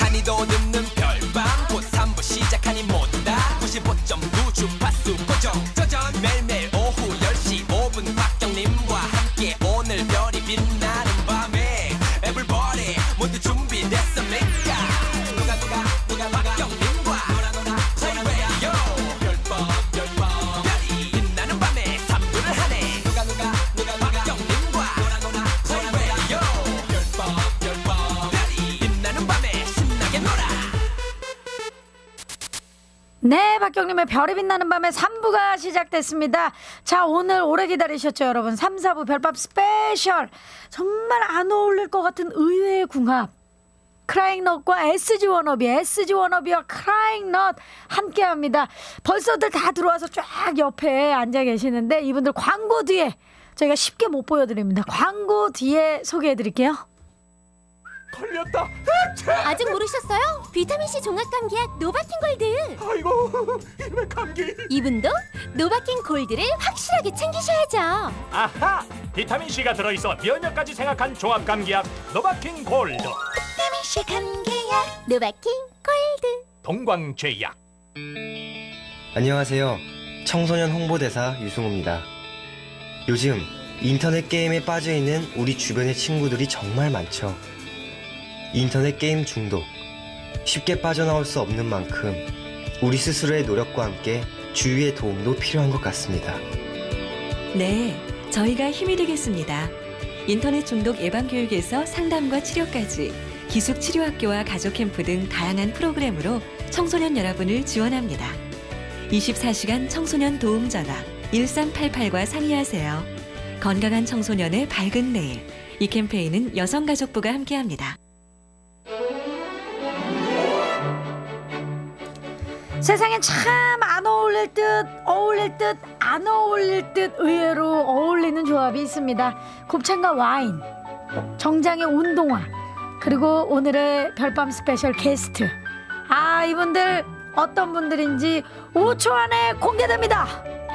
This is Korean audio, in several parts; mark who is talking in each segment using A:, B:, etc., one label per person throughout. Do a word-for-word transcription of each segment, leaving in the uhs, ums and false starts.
A: 한이도 듣는 별밤 곧 삼 부 시작하니 모두 다 구십오 점 구 주파수 고정 조정 매일매일 오후 열 시 오 분 박경림과 함께 오늘 별이 빛나는 밤에 Everybody 모두 준비됐습니까 누가 누가 누가 박경림과 놀아 놀아 Play Radio 별밤 별밤 별이 빛나는 밤에 삼 부를 하네 누가 누가 누가 박경림과 놀아 놀아 Play Radio 별밤 별밤 별이 빛나는 밤에 신나게 놀아.
B: 네, 박경림의 별이 빛나는 밤에 삼 부가 시작됐습니다. 자, 오늘 오래 기다리셨죠, 여러분. 삼, 사 부 별밤 스페셜. 정말 안 어울릴 것 같은 의외의 궁합. 크라잉넛과 에스지 워너비, 에스지 워너비와 크라잉넛 함께합니다. 벌써들 다 들어와서 쫙 옆에 앉아 계시는데 이분들 광고 뒤에 저희가 쉽게 못 보여드립니다. 광고 뒤에 소개해드릴게요.
C: 걸렸다.
D: 아직 모르셨어요? 비타민C 종합감기약 노바킹 골드.
C: 아이고, 이놈의 감기.
D: 이분도 노바킹 골드를 확실하게 챙기셔야죠.
E: 아하! 비타민C가 들어있어 면역까지 생각한 종합감기약 노바킹 골드.
D: 비타민C 감기약 노바킹 골드.
E: 동광제약.
F: 안녕하세요. 청소년 홍보대사 유승우입니다. 요즘 인터넷 게임에 빠져있는 우리 주변의 친구들이 정말 많죠. 인터넷 게임 중독, 쉽게 빠져나올 수 없는 만큼 우리 스스로의 노력과 함께 주위의 도움도 필요한 것 같습니다.
G: 네, 저희가 힘이 되겠습니다. 인터넷 중독 예방 교육에서 상담과 치료까지 기숙 치료학교와 가족 캠프 등 다양한 프로그램으로 청소년 여러분을 지원합니다. 이십사 시간 청소년 도움 전화 일삼팔팔과 상의하세요. 건강한 청소년의 밝은 내일. 이 캠페인은 여성가족부가 함께합니다.
B: 세상엔 참 안 어울릴 듯 어울릴 듯 안 어울릴 듯 의외로 어울리는 조합이 있습니다. 곱창과 와인, 정장의 운동화, 그리고 오늘의 별밤 스페셜 게스트. 아, 이분들 어떤 분들인지 오 초 안에 공개됩니다.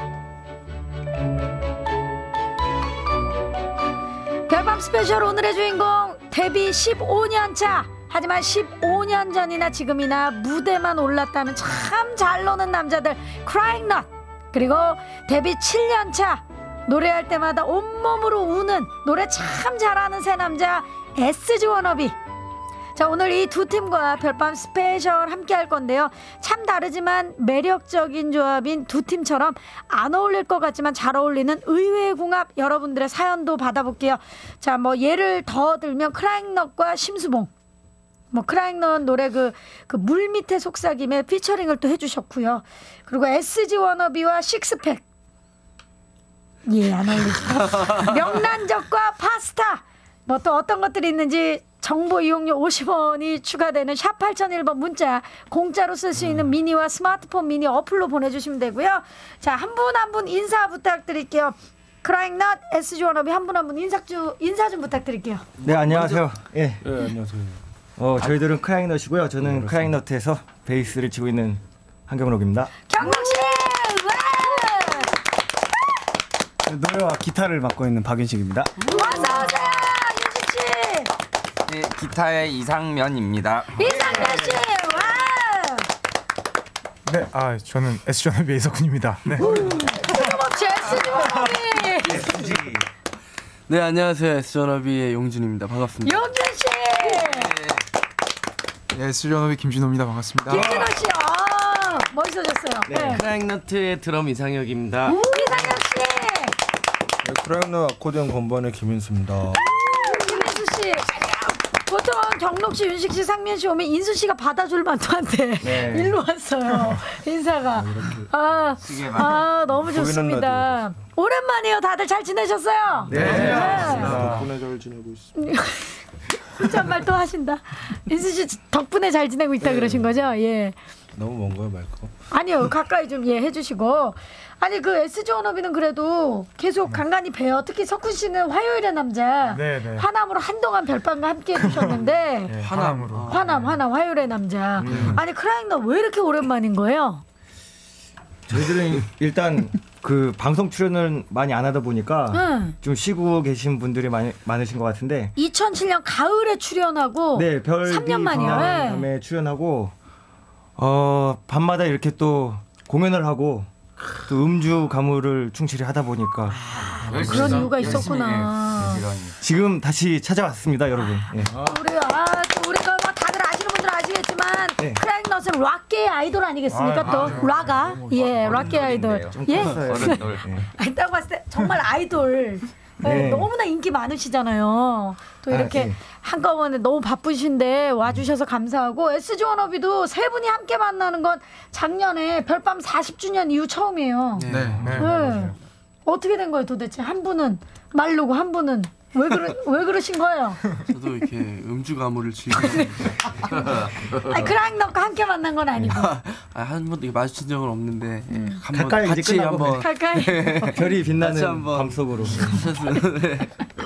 B: 별밤 스페셜 오늘의 주인공, 데뷔 십오 년 차, 하지만 십오 년 전이나 지금이나 무대만 올랐다면 참 잘 노는 남자들 크라잉넛. 그리고 데뷔 칠 년 차, 노래할 때마다 온몸으로 우는, 노래 참 잘하는 새 남자 에스지 워너비. 자, 오늘 이 두 팀과 별밤 스페셜 함께 할 건데요. 참 다르지만 매력적인 조합인 두 팀처럼 안 어울릴 것 같지만 잘 어울리는 의외의 궁합, 여러분들의 사연도 받아볼게요. 자, 뭐 예를 더 들면 크라잉넛과 심수봉. 뭐 크라잉넛 노래 그 그 물 밑에 속삭임에 피처링을 또 해주셨고요. 그리고 에스지 워너비와 식스팩. 예, 안 어울리죠. 명란젓과 파스타. 뭐 또 어떤 것들이 있는지 정보 이용료 오십 원이 추가되는 샵 팔공공일 번 문자, 공짜로 쓸 수 있는 미니와 스마트폰 미니 어플로 보내주시면 되고요. 자, 한 분 한 분 인사 부탁드릴게요. 크라잉넛, 에스지 워너비 한 분 한 분 인사 좀 인사 좀 부탁드릴게요.
H: 네, 안녕하세요. 예.
C: 네, 안녕하세요.
H: 어, 저희들은 크라잉넛이고요. 저는 네, 크라잉넛에서 베이스를 치고 있는 한경록입니다.
B: 경록 씨! 와!
I: 노래와 기타를 맡고 있는 박윤식입니다.
B: 어서 오세요, 윤식 씨.
J: 네, 기타의 이상면입니다.
B: 이상면 씨, 와!
K: 네, 아 저는 에스지 워너비의 이석훈입니다. 네.
B: 틀림없이 에스지 워너비.
L: 네, 안녕하세요. 에스지 워너비의 용준입니다. 반갑습니다.
B: 용준 씨.
K: 네, 에스지 워너비 김진호입니다. 반갑습니다.
B: 김진호 씨, 아, 멋있어졌어요.
L: 네, 네. 크라잉넛의 드럼 이상혁입니다.
B: 이상혁 씨.
C: 네, 크라잉넛 아코디언 건반의 김인수입니다.
B: 김인수 씨. 보통 경록 씨, 윤식 씨, 상면 씨 오면 인수 씨가 받아줄 만도 한데 네. 일로 왔어요. 인사가. 아, 아, 너무 좋습니다. 오랜만이에요. 다들 잘 지내셨어요?
C: 네. 네. 네. 덕분에 잘 지내고 있습니다.
B: 혼잣말 또 하신다. 인수 씨 덕분에 잘 지내고 있다 네. 그러신 거죠? 예.
C: 너무 먼 거야, 말고.
B: 아니요, 가까이 좀 예 해주시고. 아니 그 에스지 워너비는 그래도 계속 간간히 봬요. 특히 석훈 씨는 화요일의 남자 네, 네. 화남으로 한동안 별밤과 함께 해주셨는데
K: 네, 화남으로
B: 화남 화남 화요일의 남자. 음. 아니 크라잉넛 왜 이렇게 오랜만인 거예요?
H: 저희들은 일단 그 방송 출연을 많이 안 하다 보니까
B: 응.
H: 좀 쉬고 계신 분들이 많이 많으신 것 같은데.
B: 이천칠 년 가을에 출연하고
H: 네, 별비
B: 삼 년 만이요.
H: 밤에
B: 네.
H: 출연하고 어 밤마다 이렇게 또 공연을 하고 또 음주 가무를 충실히 하다 보니까
B: 아, 그런 이유가 있었구나.
H: 지금 다시 찾아왔습니다, 여러분. 예.
B: 우리 아, 또 우리가 뭐 다들 아시는 분들은 아시겠지만
H: 네.
B: 크라잉넛은 락계의 아이돌 아니겠습니까?
H: 아,
B: 또
H: 맞아요.
B: 락아 예 락계의 아이돌 예.
H: 어른들.
B: 아니, 딱 봤을 때 정말 아이돌 네.
H: 네.
B: 너무나 인기 많으시잖아요. 또 이렇게
H: 아, 네.
B: 한꺼번에 너무 바쁘신데 와주셔서 감사하고 에스지 워너비도 세 분이 함께 만나는 건 작년에 별밤 사십 주년 이후 처음이에요.
K: 네. 네.
B: 네.
K: 맞아요.
B: 어떻게 된 거예요 도대체? 한 분은 마르고 한 분은 왜 그러 왜 그러신 거예요?
L: 저도 이렇게 음주 가무를 즐기고
B: 아니 크라잉넛과 함께 만난 건 아니고
L: 아, 한 번도 마주친 적은 없는데 예, 한번
H: 가까이 이제
L: 같이
H: 끝나고
L: 한번
B: 가까이
H: 별이 빛나는
L: 같이 한번
H: 밤속으로.
L: 네.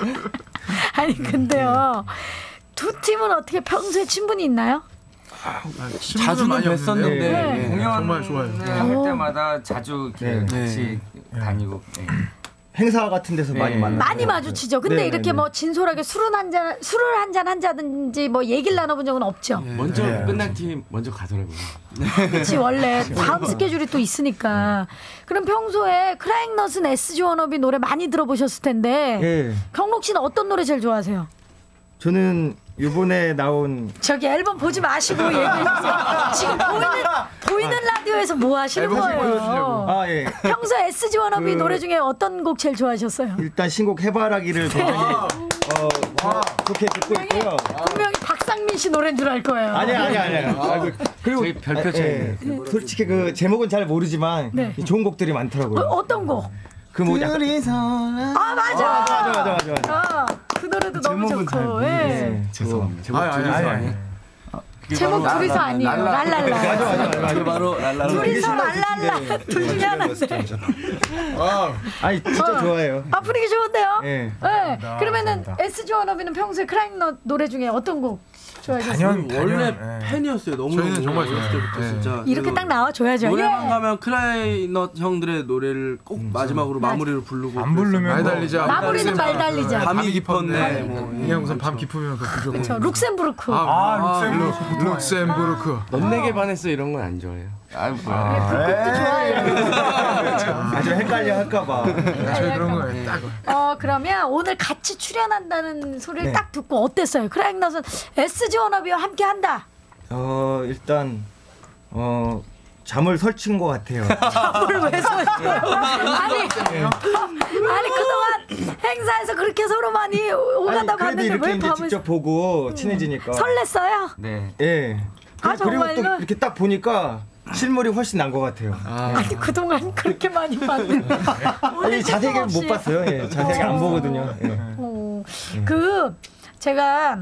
B: 아니 근데요 두 팀은 어떻게 평소에 친분이 있나요?
L: 자주는 뵀었는데
B: 네.
L: 예.
J: 공연
K: 정말 좋아요.
J: 할 때마다 자주 이렇게
H: 네.
J: 같이 다니고. 네.
H: 행사 같은 데서 많이
J: 네.
H: 만나.
B: 많이 마주치죠. 근데
H: 네,
B: 이렇게
H: 네,
B: 뭐 진솔하게 술은 한 잔, 술을 한 잔 한자든지 뭐 얘기를 나눠본 적은 없죠.
M: 먼저
H: 네.
M: 끝난 팀 먼저 가더라고요.
B: 그렇지 원래 다음 스케줄이 또 있으니까. 그럼 평소에 크라잉넛은 에스지 워너비 노래 많이 들어보셨을 텐데
H: 예.
B: 경록 씨는 어떤 노래 제일 좋아하세요?
H: 저는 이번에 나온
B: 저기 앨범 보지 마시고 얘기해주세요. 지금 보이는 보이는 라디오에서 뭐 하시는 거예요?
H: 아 예.
B: 평소 에스지 워너비
H: 그-
B: 노래 중에 어떤 곡 제일 좋아하셨어요?
H: 일단 신곡 해바라기를 굉장히 어 좋게 듣고 있고요.
B: 분명히 박상민 씨 노래인 줄 알 거예요.
H: 아니야 아니야 아니야. 그리고
M: 저희 별표 차이.
H: 예, 솔직히 그 제목은 잘 모르지만
B: 네.
H: 좋은 곡들이 많더라고요.
B: 어, 어떤 곡?
H: 그 뭐 약간
B: 아 맞아.
H: 맞아 맞아 맞아 맞아.
B: 아, 그 노래도 너무 좋고. 예.
H: 죄송합니다.
M: 제목
K: 아니,
M: 둘이서
K: 아니,
M: 아니.
B: 제목
J: 바로
B: 둘이서
J: 랄라,
B: 아니에요.
J: 랄라.
B: 랄랄라.
H: 맞아 맞아 맞아.
L: 그게 바로 랄랄라.
B: 둘이서 랄랄라. 둘 중에 하나.
H: 아니 진짜 좋아해요.
B: 아 분위기 좋은데요?
H: 예.
B: 네. 그러면은 에스지 워너비는 평소에 크라잉넛 노래 중에 어떤 곡 좋아하셨어요?
K: 단연
L: 원래
K: 단연, 예.
L: 팬이었어요. 너무
K: 저희는 정말
L: 어렸을
K: 좋아해요.
L: 때부터
K: 예.
L: 진짜
B: 이렇게 딱 나와줘야죠.
L: 노래방
B: 예.
L: 가면 크라이넛 형들의 노래를 꼭 마지막으로 마무리를 부르고
K: 안 부르면
L: 그랬어요.
K: 말 달리자.
B: 마무리는 말 달리자.
L: 밤이 깊었네. 뭐, 예.
K: 그냥 우선 밤 깊으면 그 부르고.
B: 저 룩셈부르크.
K: 아, 룩셈부르크. 룩셈부르크.
M: 넌 내게 반했어 이런 건 안 좋아해요.
J: 아 뭐야.
B: 그것도 좋아해요.
H: 아주 헷갈려 할까봐.
K: 저희 그런 거예요. 딱.
B: 어 그러면 오늘 같이 출연한다는 소리를
H: 네.
B: 딱 듣고 어땠어요? 크라잉넛은 에스지 워너비와 함께 한다.
H: 어 일단 어 잠을 설친 것 같아요.
B: 잠을 왜 설쳐요? 아니 아니 그동안 행사에서 그렇게 서로 많이 오가다
H: 아니, 그래도
B: 봤는데
H: 이렇게
B: 왜
H: 이제
B: 밤을
H: 직접 보고 친해지니까.
B: 설렜어요?
J: 네.
H: 예.
B: 아,
H: 그리고 또
B: 정말요?
H: 이렇게 딱 보니까 실물이 훨씬 난 것 같아요.
B: 아니 그동안 그렇게 많이 봤는데
H: 아니, 자세하게 못 봤어요. 예, 자세하게 안 보거든요. 예.
B: 어, 그 제가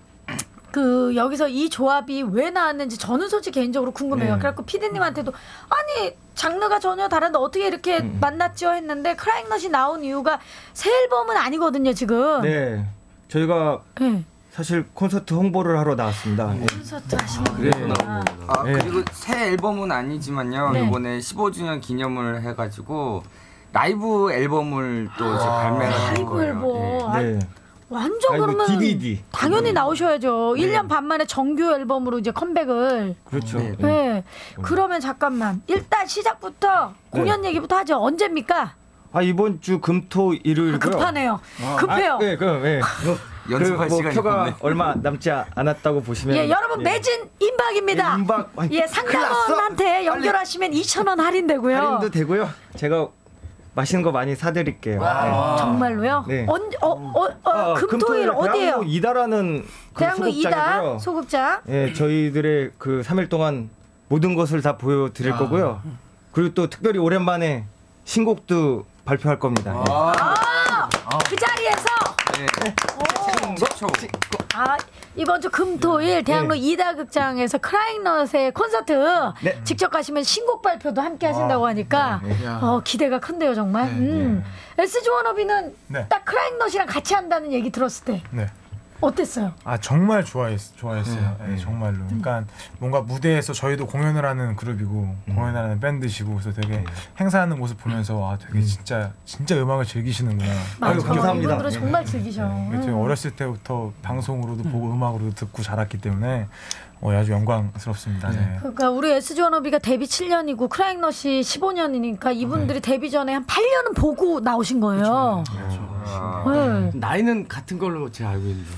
B: 그 여기서 이 조합이 왜 나왔는지 저는 솔직히 개인적으로 궁금해요.
H: 네.
B: 그래갖고 피디님한테도 아니 장르가 전혀 다른데 어떻게 이렇게
H: 음.
B: 만났죠 했는데 크라잉넛이 나온 이유가 새 앨범은 아니거든요 지금.
H: 네. 저희가
B: 네.
H: 사실 콘서트 홍보를 하러 나왔습니다. 예.
B: 콘서트 하시는
H: 그래서
B: 거구나.
J: 아
H: 네.
J: 그리고 새 앨범은 아니지만요.
B: 네.
J: 이번에 십오 주년 기념을 해가지고 라이브 앨범을 또 이제 발매를 할
B: 라이브
J: 거예요.
B: 앨범. 아,
H: 네.
B: 완전
H: 라이브
B: 그러면
H: 디비디.
B: 당연히 나오셔야죠. 일 년 반 만에 정규 앨범으로 이제 컴백을.
H: 그렇죠.
B: 네.
H: 네.
B: 그러면 잠깐만. 일단 시작부터 공연 얘기부터 하죠. 언제입니까?
H: 아 이번 주 금토 일요일이고요.
B: 급하네요. 급해요.
H: 아, 네, 그럼 예.
J: 연습할
H: 그, 뭐
J: 시간이
H: 표가
J: 없네.
H: 얼마 남지 않았다고 보시면.
B: 예, 여러분 매진 임박입니다.
H: 예, 임박. 아니,
B: 예,
H: 큰일 났어.
B: 상담원한테 연결하시면 이천 원 할인되고요.
H: 할인도 되고요. 제가 맛있는 거 많이 사드릴게요.
B: 아, 정말로요?
H: 네.
B: 언, 어, 어, 어,
H: 아,
B: 금토일 어디예요?
H: 대학로 이다라는 그
B: 대학로 이다
H: 소극장이고요.
B: 소극장.
H: 예, 저희들의 그 삼 일 동안 모든 것을 다 보여드릴 거고요. 그리고 또 특별히 오랜만에 신곡도 발표할 겁니다. 예.
B: 아, 그 자리에서
J: 네.
B: 오.
J: 최초.
B: 아, 이번 주 금토일 대학로
H: 네.
B: 이다 극장에서 크라잉넛의 콘서트
H: 네.
B: 직접 가시면 신곡 발표도 함께 하신다고 하니까
H: 네.
B: 어, 기대가 큰데요 정말. 음. 에스지 워너비는
K: 네.
B: 딱 크라잉넛이랑 같이 한다는 얘기 들었을 때
K: 네.
B: 어땠어요?
K: 아 정말 좋아했, 좋아했어요.
C: 네,
K: 네,
C: 네.
K: 정말로. 그러니까 뭔가 무대에서 저희도 공연을 하는 그룹이고
C: 음.
K: 공연하는 밴드시고 그래서 되게 행사하는 모습 보면서 아 되게 진짜 진짜 음악을 즐기시는구나.
B: 맞아요.
H: 감사합니다.
B: 이분들은 정말 즐기셔.
K: 네, 저희
B: 음.
K: 어렸을 때부터 방송으로도 보고 음악으로도 듣고 자랐기 때문에 어, 아주 영광스럽습니다. 네.
B: 그러니까 우리 에스지 워너비가 데뷔 칠 년이고 크라잉넛이 십오 년이니까 이분들이 데뷔 전에 한 팔 년은 보고 나오신 거예요.
M: 아,
B: 네.
M: 나이는 같은 걸로 제가 알고 있는데.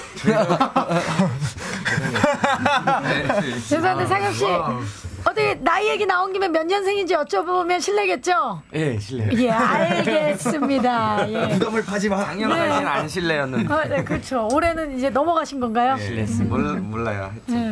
B: 죄송한데 상엽 씨 어떻게 나이 얘기 나온 김에 몇 년생인지 여쭤보면 실례겠죠?
M: 예, 실례.
B: 예, 알겠습니다. 예.
H: 부담을 파지 마.
J: 작년까지는 안 실례였는데.
B: 아, 네, 그렇죠. 올해는 이제 넘어가신 건가요?
J: 네, 몰, 몰라요.
B: 네.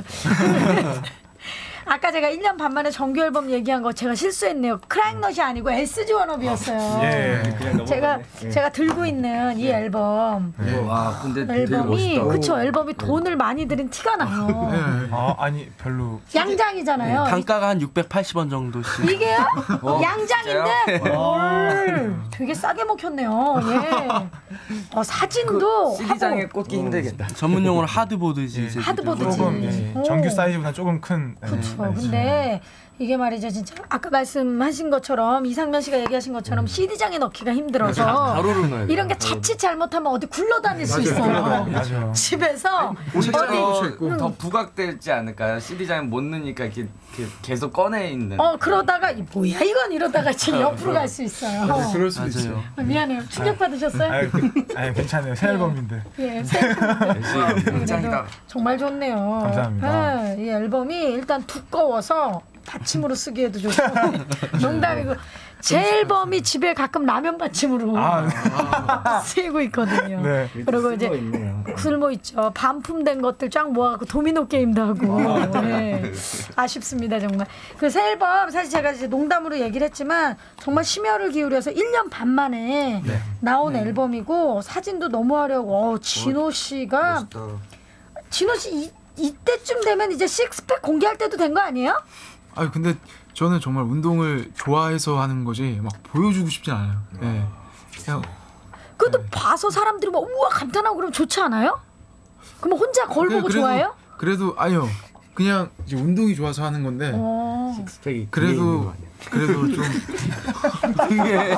B: 아까 제가 일 년 반 만에 정규 앨범 얘기한 거 제가 실수했네요. 크라잉넛이 아니고 에스지 워너비였어요.
K: 예, 그냥
B: 제가
K: 넘어갔네.
B: 제가 들고 있는 이 앨범
J: 네. 와, 근데 되게
B: 앨범이
J: 멋있다.
B: 그쵸 앨범이 돈을 많이 들인 티가 나요.
K: 아 아니 별로.
B: 양장이잖아요.
L: 단가가 한 육백팔십 원 정도씩.
B: 이게요?
L: 어,
B: 양장인데 헐, 되게 싸게 먹혔네요. 예. 어, 사진도
J: 씨디장에
B: 하고.
J: 꽂기 힘들겠다.
L: 전문 용어로 하드보드지. 이제
B: 하드보드지.
K: 조금 예,
B: 오.
K: 정규 사이즈보다 조금 큰.
B: 그렇죠. 근데 이게 말이죠, 진짜 아까 말씀하신 것처럼 이상면 씨가 얘기하신 것처럼 씨디장에 넣기가 힘들어서
M: 가로로 넣어야 돼요.
B: 이런 게 자칫 잘못하면 어디 굴러다닐 수 있어요.
K: 맞아요.
B: 집에서
J: 오히려 더 부각되지 않을까요? 씨디장에 못 넣으니까 이렇게, 이렇게 계속 꺼내 있는.
B: 어 그러다가 이 뭐야 이건 이러다가 지금 옆으로 갈 수 있어요.
K: 그럴 수도 있어요.
B: 아, 미안해요. 충격 받으셨어요?
K: 아니, 아니 괜찮아요. 새 앨범인데.
B: 예, 새 앨범인데.
J: 짱이다.
B: 정말 좋네요.
K: 감사합니다.
B: 예, 이 앨범이 일단 두꺼워서 받침으로 쓰기에도 좋고 농담이고 제 앨범이 집에 가끔 라면 받침으로
K: 아,
B: 쓰이고 있거든요.
K: 네.
B: 그리고 이제 쓸모 있죠. 반품된 것들 쫙 모아갖고 도미노 게임도 하고 네. 아쉽습니다 정말. 그 새 앨범 사실 제가 이제 농담으로 얘기를 했지만 정말 심혈을 기울여서 일 년 반 만에
C: 네.
B: 나온 앨범이고 사진도 너무 화려하고 어, 진호 씨가
C: 멋있다.
B: 진호 씨 이, 이때쯤 되면 이제 식스팩 공개할 때도 된 거 아니에요?
N: 아 근데 저는 정말 운동을 좋아해서 하는 거지 막 보여주고 싶진 않아요. 네. 그냥
B: 그래도 봐서 사람들이 막 우와 감탄하고 그러면 좋지 않아요? 그럼 혼자 거울 보고
N: 그래도,
B: 좋아해요?
N: 그래도 아니요. 그냥 이제 운동이 좋아서 하는 건데.
B: 어.
C: 식스팩이
N: 그래도 그래도 좀
J: 이게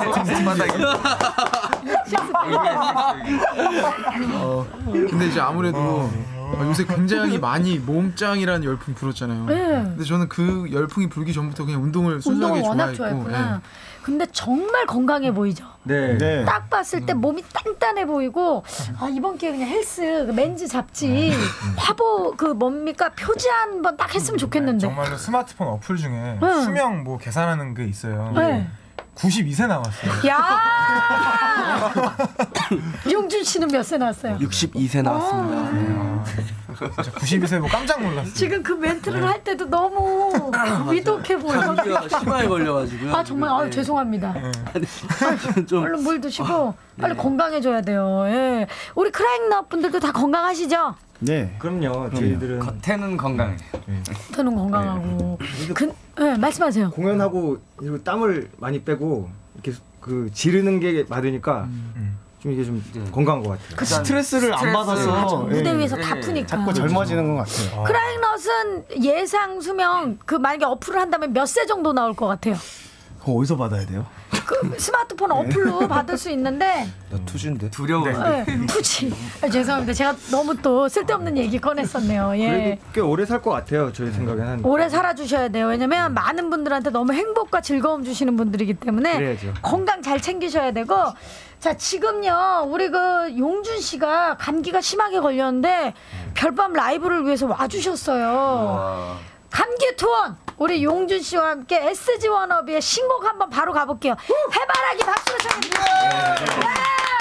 N: 어, 근데 이제 아무래도 어, 요새 굉장히 많이 몸짱이라는 열풍 불었잖아요.
B: 네.
N: 근데 저는 그 열풍이 불기 전부터 그냥 운동을 순수하게
B: 운동을 워낙
N: 좋아했고.
B: 좋아했구나. 근데 정말 건강해 보이죠?
H: 네. 네.
B: 딱 봤을 때 몸이 단단해 보이고 아 이번 기회에 그냥 헬스 그 맨즈 잡지 화보 그 뭡니까 표지 한번 딱 했으면 좋겠는데.
K: 정말로 스마트폰 어플 중에
B: 응.
K: 수명 뭐 계산하는 게 있어요.
B: 네.
K: 구십이 세 나왔어요.
B: 야 용준 씨는 몇 세 나왔어요?
L: 육십이 세 나왔습니다.
K: 진짜 구십이 세 보고 깜짝 놀랐어요.
B: 지금 그 멘트를 할 때도 너무 위독해 보여.
L: 감기가 심하게 걸려가지고요.
B: 아 정말 아유, 죄송합니다.
L: 좀
B: 얼른 물 드시고 빨리 건강해져야 돼요. 예. 우리 크라잉넛 분들도 다 건강하시죠?
H: 네. 그럼요. 저희들은
J: 겉에는 건강해.
B: 겉에는 건강하고. 그, 네, 말씀하세요.
H: 공연하고 그리고 땀을 많이 빼고 이렇게 그 지르는 게 많으니까 좀 이게 좀 건강한 것 같아요.
B: 그
I: 스트레스를 안 받아서
B: 무대
I: 예.
B: 위에서 다 푸니까.
I: 자꾸 젊어지는 것 같아요.
B: 크라잉넛은 예상 수명 그 만약에 어플을 한다면 몇 세 정도 나올 것 같아요?
I: 그거 어디서 받아야 돼요?
B: 그 스마트폰 어플로 받을 수 있는데
C: 나 투지인데.
J: 두려워.
B: 네, 투지. 아, 죄송합니다. 제가 너무 또 쓸데없는 얘기 꺼냈었네요. 예.
H: 그래도 꽤 오래 살 것 같아요. 저희 생각에는.
B: 오래 살아주셔야 돼요. 왜냐면 많은 분들한테 너무 행복과 즐거움 주시는 분들이기 때문에
H: 그래야죠.
B: 건강 잘 챙기셔야 되고. 자 지금요 우리 그 용준 씨가 감기가 심하게 걸렸는데 별밤 라이브를 위해서 와주셨어요. 감기 투원 우리 용준 씨와 함께 에스지 워너비의 신곡 한번 바로 가볼게요. 해바라기 박수로 청해주세요.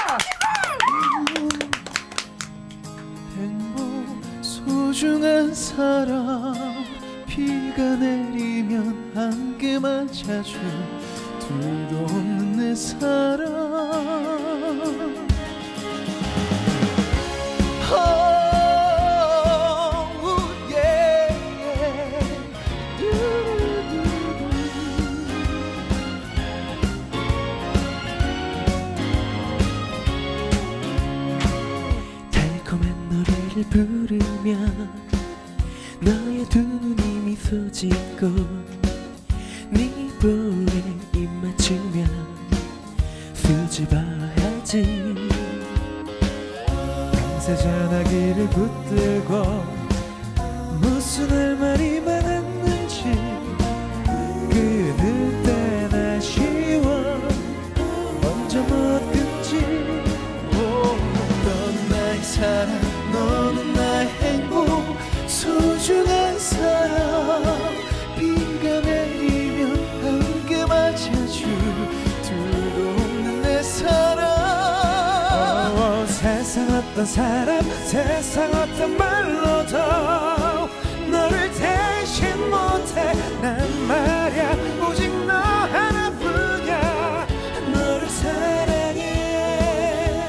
O: 행복 소중한 사람 비가 내리면 안개 맞아줘 둘도 없는 내 사랑 oh, yeah, yeah. 달콤한 노래 너의 두 눈이 미소 짓고 네 볼에 입 맞추며 수줍어야지 밤새 전화기를 붙들고 무슨 할 말이 많았는지 끊을 때는 아쉬워 먼저 못 끊지 넌 나의 사랑 너는 나의 행복 소중한 사람 비가 내리면 함께 맞아줄 둘도 없는 내 사랑 어, 세상 어떤 사람 세상 어떤 말로도 너를 대신 못해 난 말야 오직 너 하나뿐이야 너를 사랑해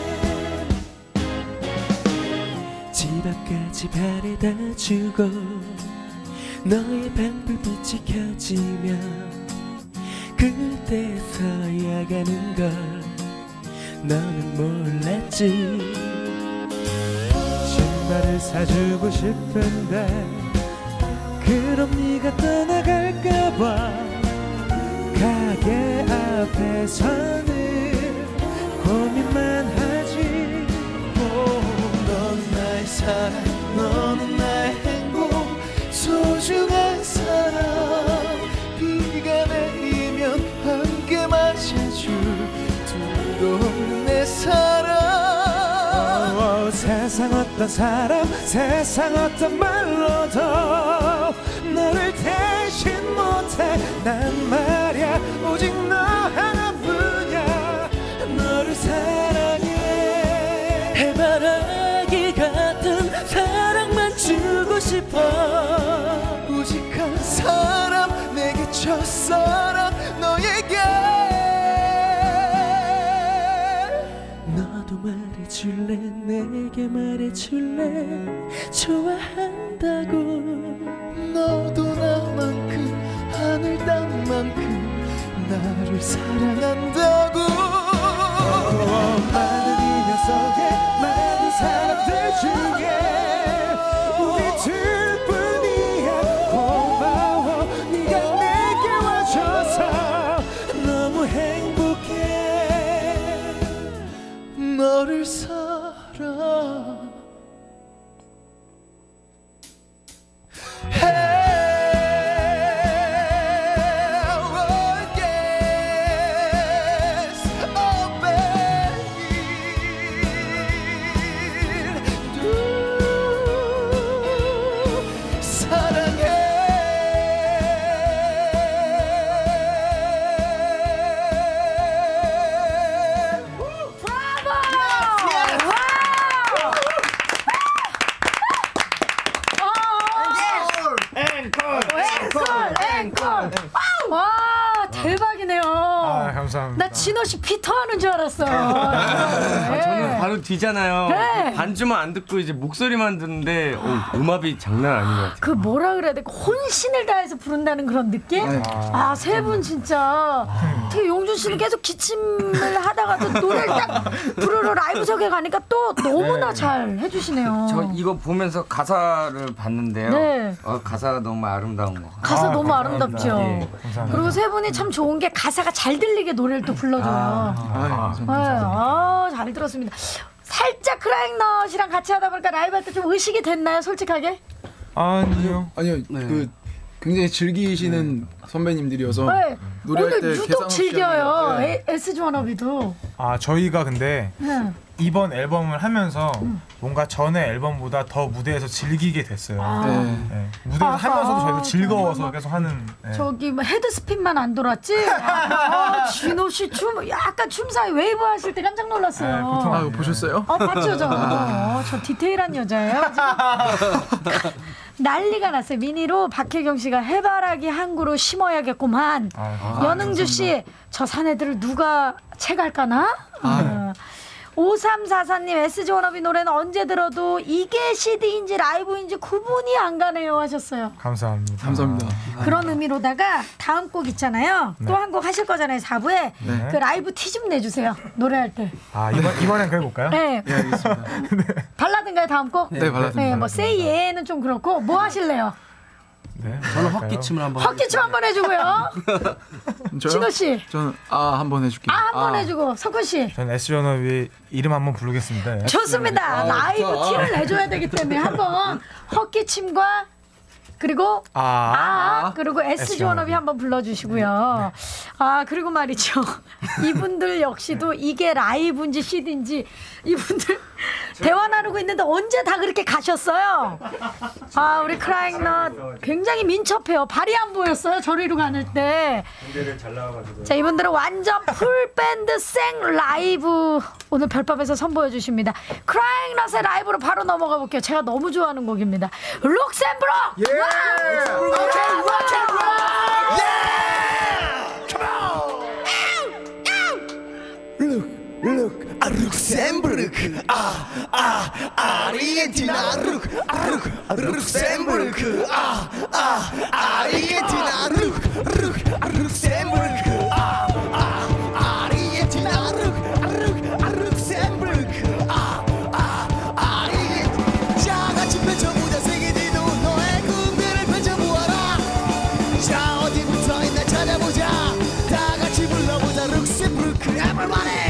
O: 집 앞까지 바래다 주고 너의 방불빛이 켜지면 그때서야 가는 걸 너는 몰랐지 신발을 사주고 싶은데 그럼 네가 떠나갈까봐 가게 앞에서는 고민만 하지 넌 나의 사랑 너는 나의 행복 소중한 사람 비가 내리면 함께 맞아줄 둘도 없는 내 사랑 어, 세상 어떤 사람 세상 어떤 말로도 너를 대신 못해 난 말야 오직 너 하나뿐이야 너를 사랑해 해바라기 같은 사랑만 주고 싶어 오직 한 사람 내게 첫사랑 너에게 너도 말해줄래 내게 말해줄래 좋아한다고 너도 나만큼 하늘 땅만큼 나를 사랑한다고 많은 인연 속에 많은 사람들 중에 우리 둘뿐이야 고마워 네가 내게 와줘서 너무 행복해 너를 사랑
K: 감사합니다.
B: 나 진호 씨 피터 하는 줄 알았어. 네.
J: 아, 저는 바로 뒤잖아요.
B: 네.
J: 반주만 안 듣고 이제 목소리만 듣는데 어, 음압이 장난 아닌 것 같아요.
B: 그 뭐라 그래야 돼? 혼신을 다해서 부른다는 그런 느낌? 아, 세 분 진짜. 되게 용준 씨는 계속 기침을 하다가도 노래를 딱 부르러 라이브석에 가니까 또 너무나
J: 네.
B: 잘 해주시네요.
J: 저 이거 보면서 가사를 봤는데요.
B: 네.
J: 어, 가사가 너무 아름다운 거.
B: 가사
J: 아,
B: 너무
J: 감사합니다.
B: 아름답죠.
J: 예.
B: 그리고 세 분이 참 좋은 게 가사가 잘 들리게 노래를 또 불러줘요.
J: 아,
B: 아, 아, 잘 들었습니다. 살짝 크라잉넛이랑 같이 하다 보니까 라이브 할 때 좀 의식이 됐나요, 솔직하게?
K: 아니요.
N: 아니요. 그 굉장히 즐기시는 선배님들이어서
B: 네.
N: 노래할
B: 오늘
N: 때
B: 유독
N: 계산 없이
B: 즐겨요.
N: 하는 거.
B: 에스지 워너비도.
K: 아 저희가 근데
B: 네.
K: 이번 앨범을 하면서 뭔가 전에 앨범보다 더 무대에서 즐기게 됐어요.
B: 아.
K: 네. 네. 무대에서
B: 아,
K: 하면서도 저희가
B: 아,
K: 즐거워서
B: 정말.
K: 계속 하는. 네.
B: 저기 뭐 헤드스핀만 안 돌았지? 아, 진호 씨 춤, 약간 춤 사이 웨이브 하실 때 깜짝 놀랐어요.
N: 네, 보통 아, 보셨어요?
B: 어, 봤죠, 저. 어, 저 디테일한 여자예요. 지금. 난리가 났어요. 미니로 박혜경 씨가 해바라기 한 그루 심어야겠구만.
N: 아,
B: 연응주 씨, 저 사내들을 누가 채갈까나? 아. 오삼사사 님 에스지 워너비 노래는 언제 들어도 이게 씨디인지 라이브인지 구분이 안 가네요 하셨어요.
K: 감사합니다.
N: 감사합니다.
B: 그런 의미로다가 다음 곡 있잖아요.
K: 네.
B: 또 한 곡 하실 거잖아요. 사 부에
K: 네.
B: 그 라이브 티 좀 내주세요. 노래할 때.
K: 아 이번 이번엔 그래 볼까요?
B: 네.
N: 네, 알겠습니다.
B: 발라드인가요 다음 곡?
N: 네, 발라드입니다.
B: 네, 뭐 Say Yeah는 좀 그렇고 뭐 하실래요?
K: 네.
M: 저는 헛기침을 한번.
B: 헛기침 한번 해주고요. 진호 씨.
N: 저는 아 한번 해줄게요.
B: 아 한번 해주고 석훈 씨.
K: 저는 에스존업이 이름 한번 부르겠습니다.
B: 좋습니다.
K: 아,
B: 라이브
K: 좋다.
B: 티를 내줘야 되기 때문에 한번 헛기침과 그리고
K: 아,
B: 아 그리고 에스존업이 한번 불러주시고요. 아 그리고 말이죠. 이분들 역시도 이게 라이브인지 씨디인지 이분들 대화 나누고 있는데 언제 다 그렇게 가셨어요? 아 우리 크라잉넛 굉장히 민첩해요. 발이 안 보였어요. 저리로 가는 때.
H: 군대를 잘 나와가지고.
B: 자 이분들은 완전 풀 밴드 생 라이브 오늘 별밤에서 선보여 주십니다. 크라잉넛의 라이브로 바로 넘어가 볼게요. 제가 너무 좋아하는 곡입니다. 룩셈부르크.
A: 예.
B: 오케이,
A: Look, look, 아 룩셈부르크, 아, 아, 아르헨티나, 룩, 아, 룩, 룩셈부르크, 아, 아, 아르헨티나, 룩, 룩, 아 룩셈부르크, 아, 아, 아르헨티나, 룩, 아, 룩, 아 룩셈부르크, 아, 아, 아르헨티나. 자, 같이 펼쳐보자 세계대도 너의 꿈들을 펼쳐보아라. 자, 어디부터 있나 찾아보자. 다 같이 불러보자 룩셈부르크, everybody.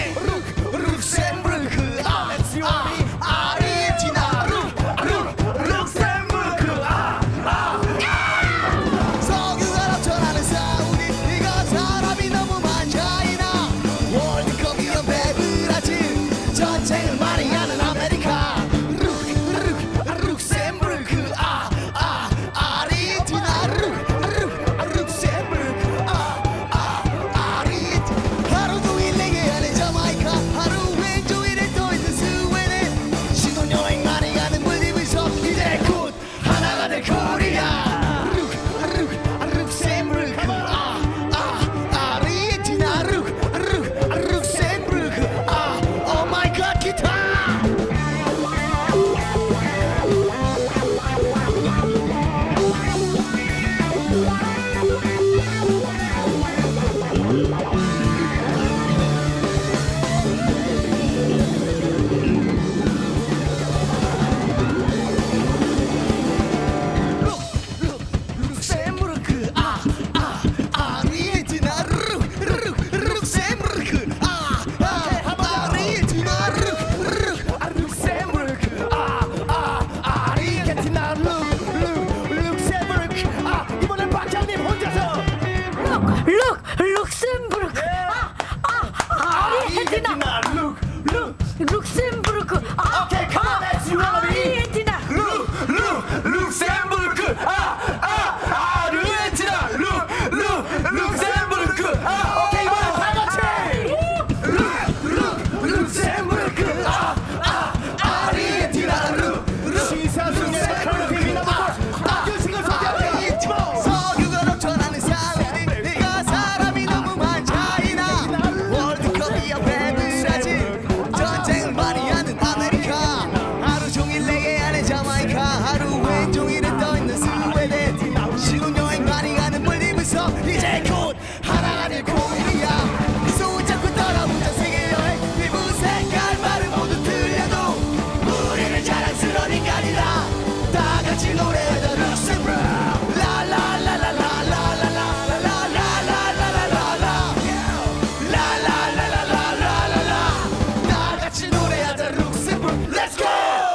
A: 룩셈부르크 아, 아, 아르헨티나 룩, 룩, 룩셈부르크 아, 아, 아. 석유가 넘쳐나는 사우디 이거 사람이 너무 많자이나 월드컵 위험해 브라질 전쟁을 많이 하는 아메리카 룩, 룩, 룩셈부르크 아, 아, 아르헨티나 룩, 룩, 룩셈부르크 아, 아, 아르헨티나 하루 종일 내게 하는 자마이카 하루 왼쪽일에 떠있는 스웨덴 신혼여행 많이 가는 몰디브에서 이제 곧 하나가 될 코리아 룩, 룩, 룩셈부르크 아, 아, 아르헨티나 룩, 룩, 룩셈부르크 아, 오 마이 갓 기타 룩셈부르크 아, 아, 아르헨티나 룩, 룩, 룩셈부르크 아, 아, 아르헨티나 룩, 룩, 아, 룩셈부르크 아, 아, 아르헨티나 룩, 룩, 룩셈부르크 아, 이번엔 박장님 혼자서
B: 룩, 룩셈부르크 아, 아, 아르헨티나
A: 룩, 룩,
B: 룩셈부르크 아,
A: 오케이, come on, let's do it.
B: 아르헨티나
A: 룩, 룩, 룩셈부르크 아, 아, 아르헨티나 룩, 룩, 룩셈부르크 아, 오케이, 이번엔 다 같이 룩, 룩, 룩셈부르크 아, 아, 아르헨티나 룩, 룩, 시사승의 컬러팀이나 아, 유승을 소개하게 석유가 넘쳐나는 사우디 네가 사람이 너무 많자이나 월드컵이야 브라질 전쟁을 많이 하는 아메리카 하루 종일 내게 하는 자마이카 하루 왼종일에 떠있는 스웨덴 신혼여행 많이 가는 몰디브에서 이제 곧 하나가 될 코리아 손잡고 떠나보자 세계여행 피부 색깔 말은 모두 틀려도 우리는 자랑스러운 인간이다 다 같이 노래하자 룩셈부르크 다 같이 노래하자 룩셈부르크 Let's go!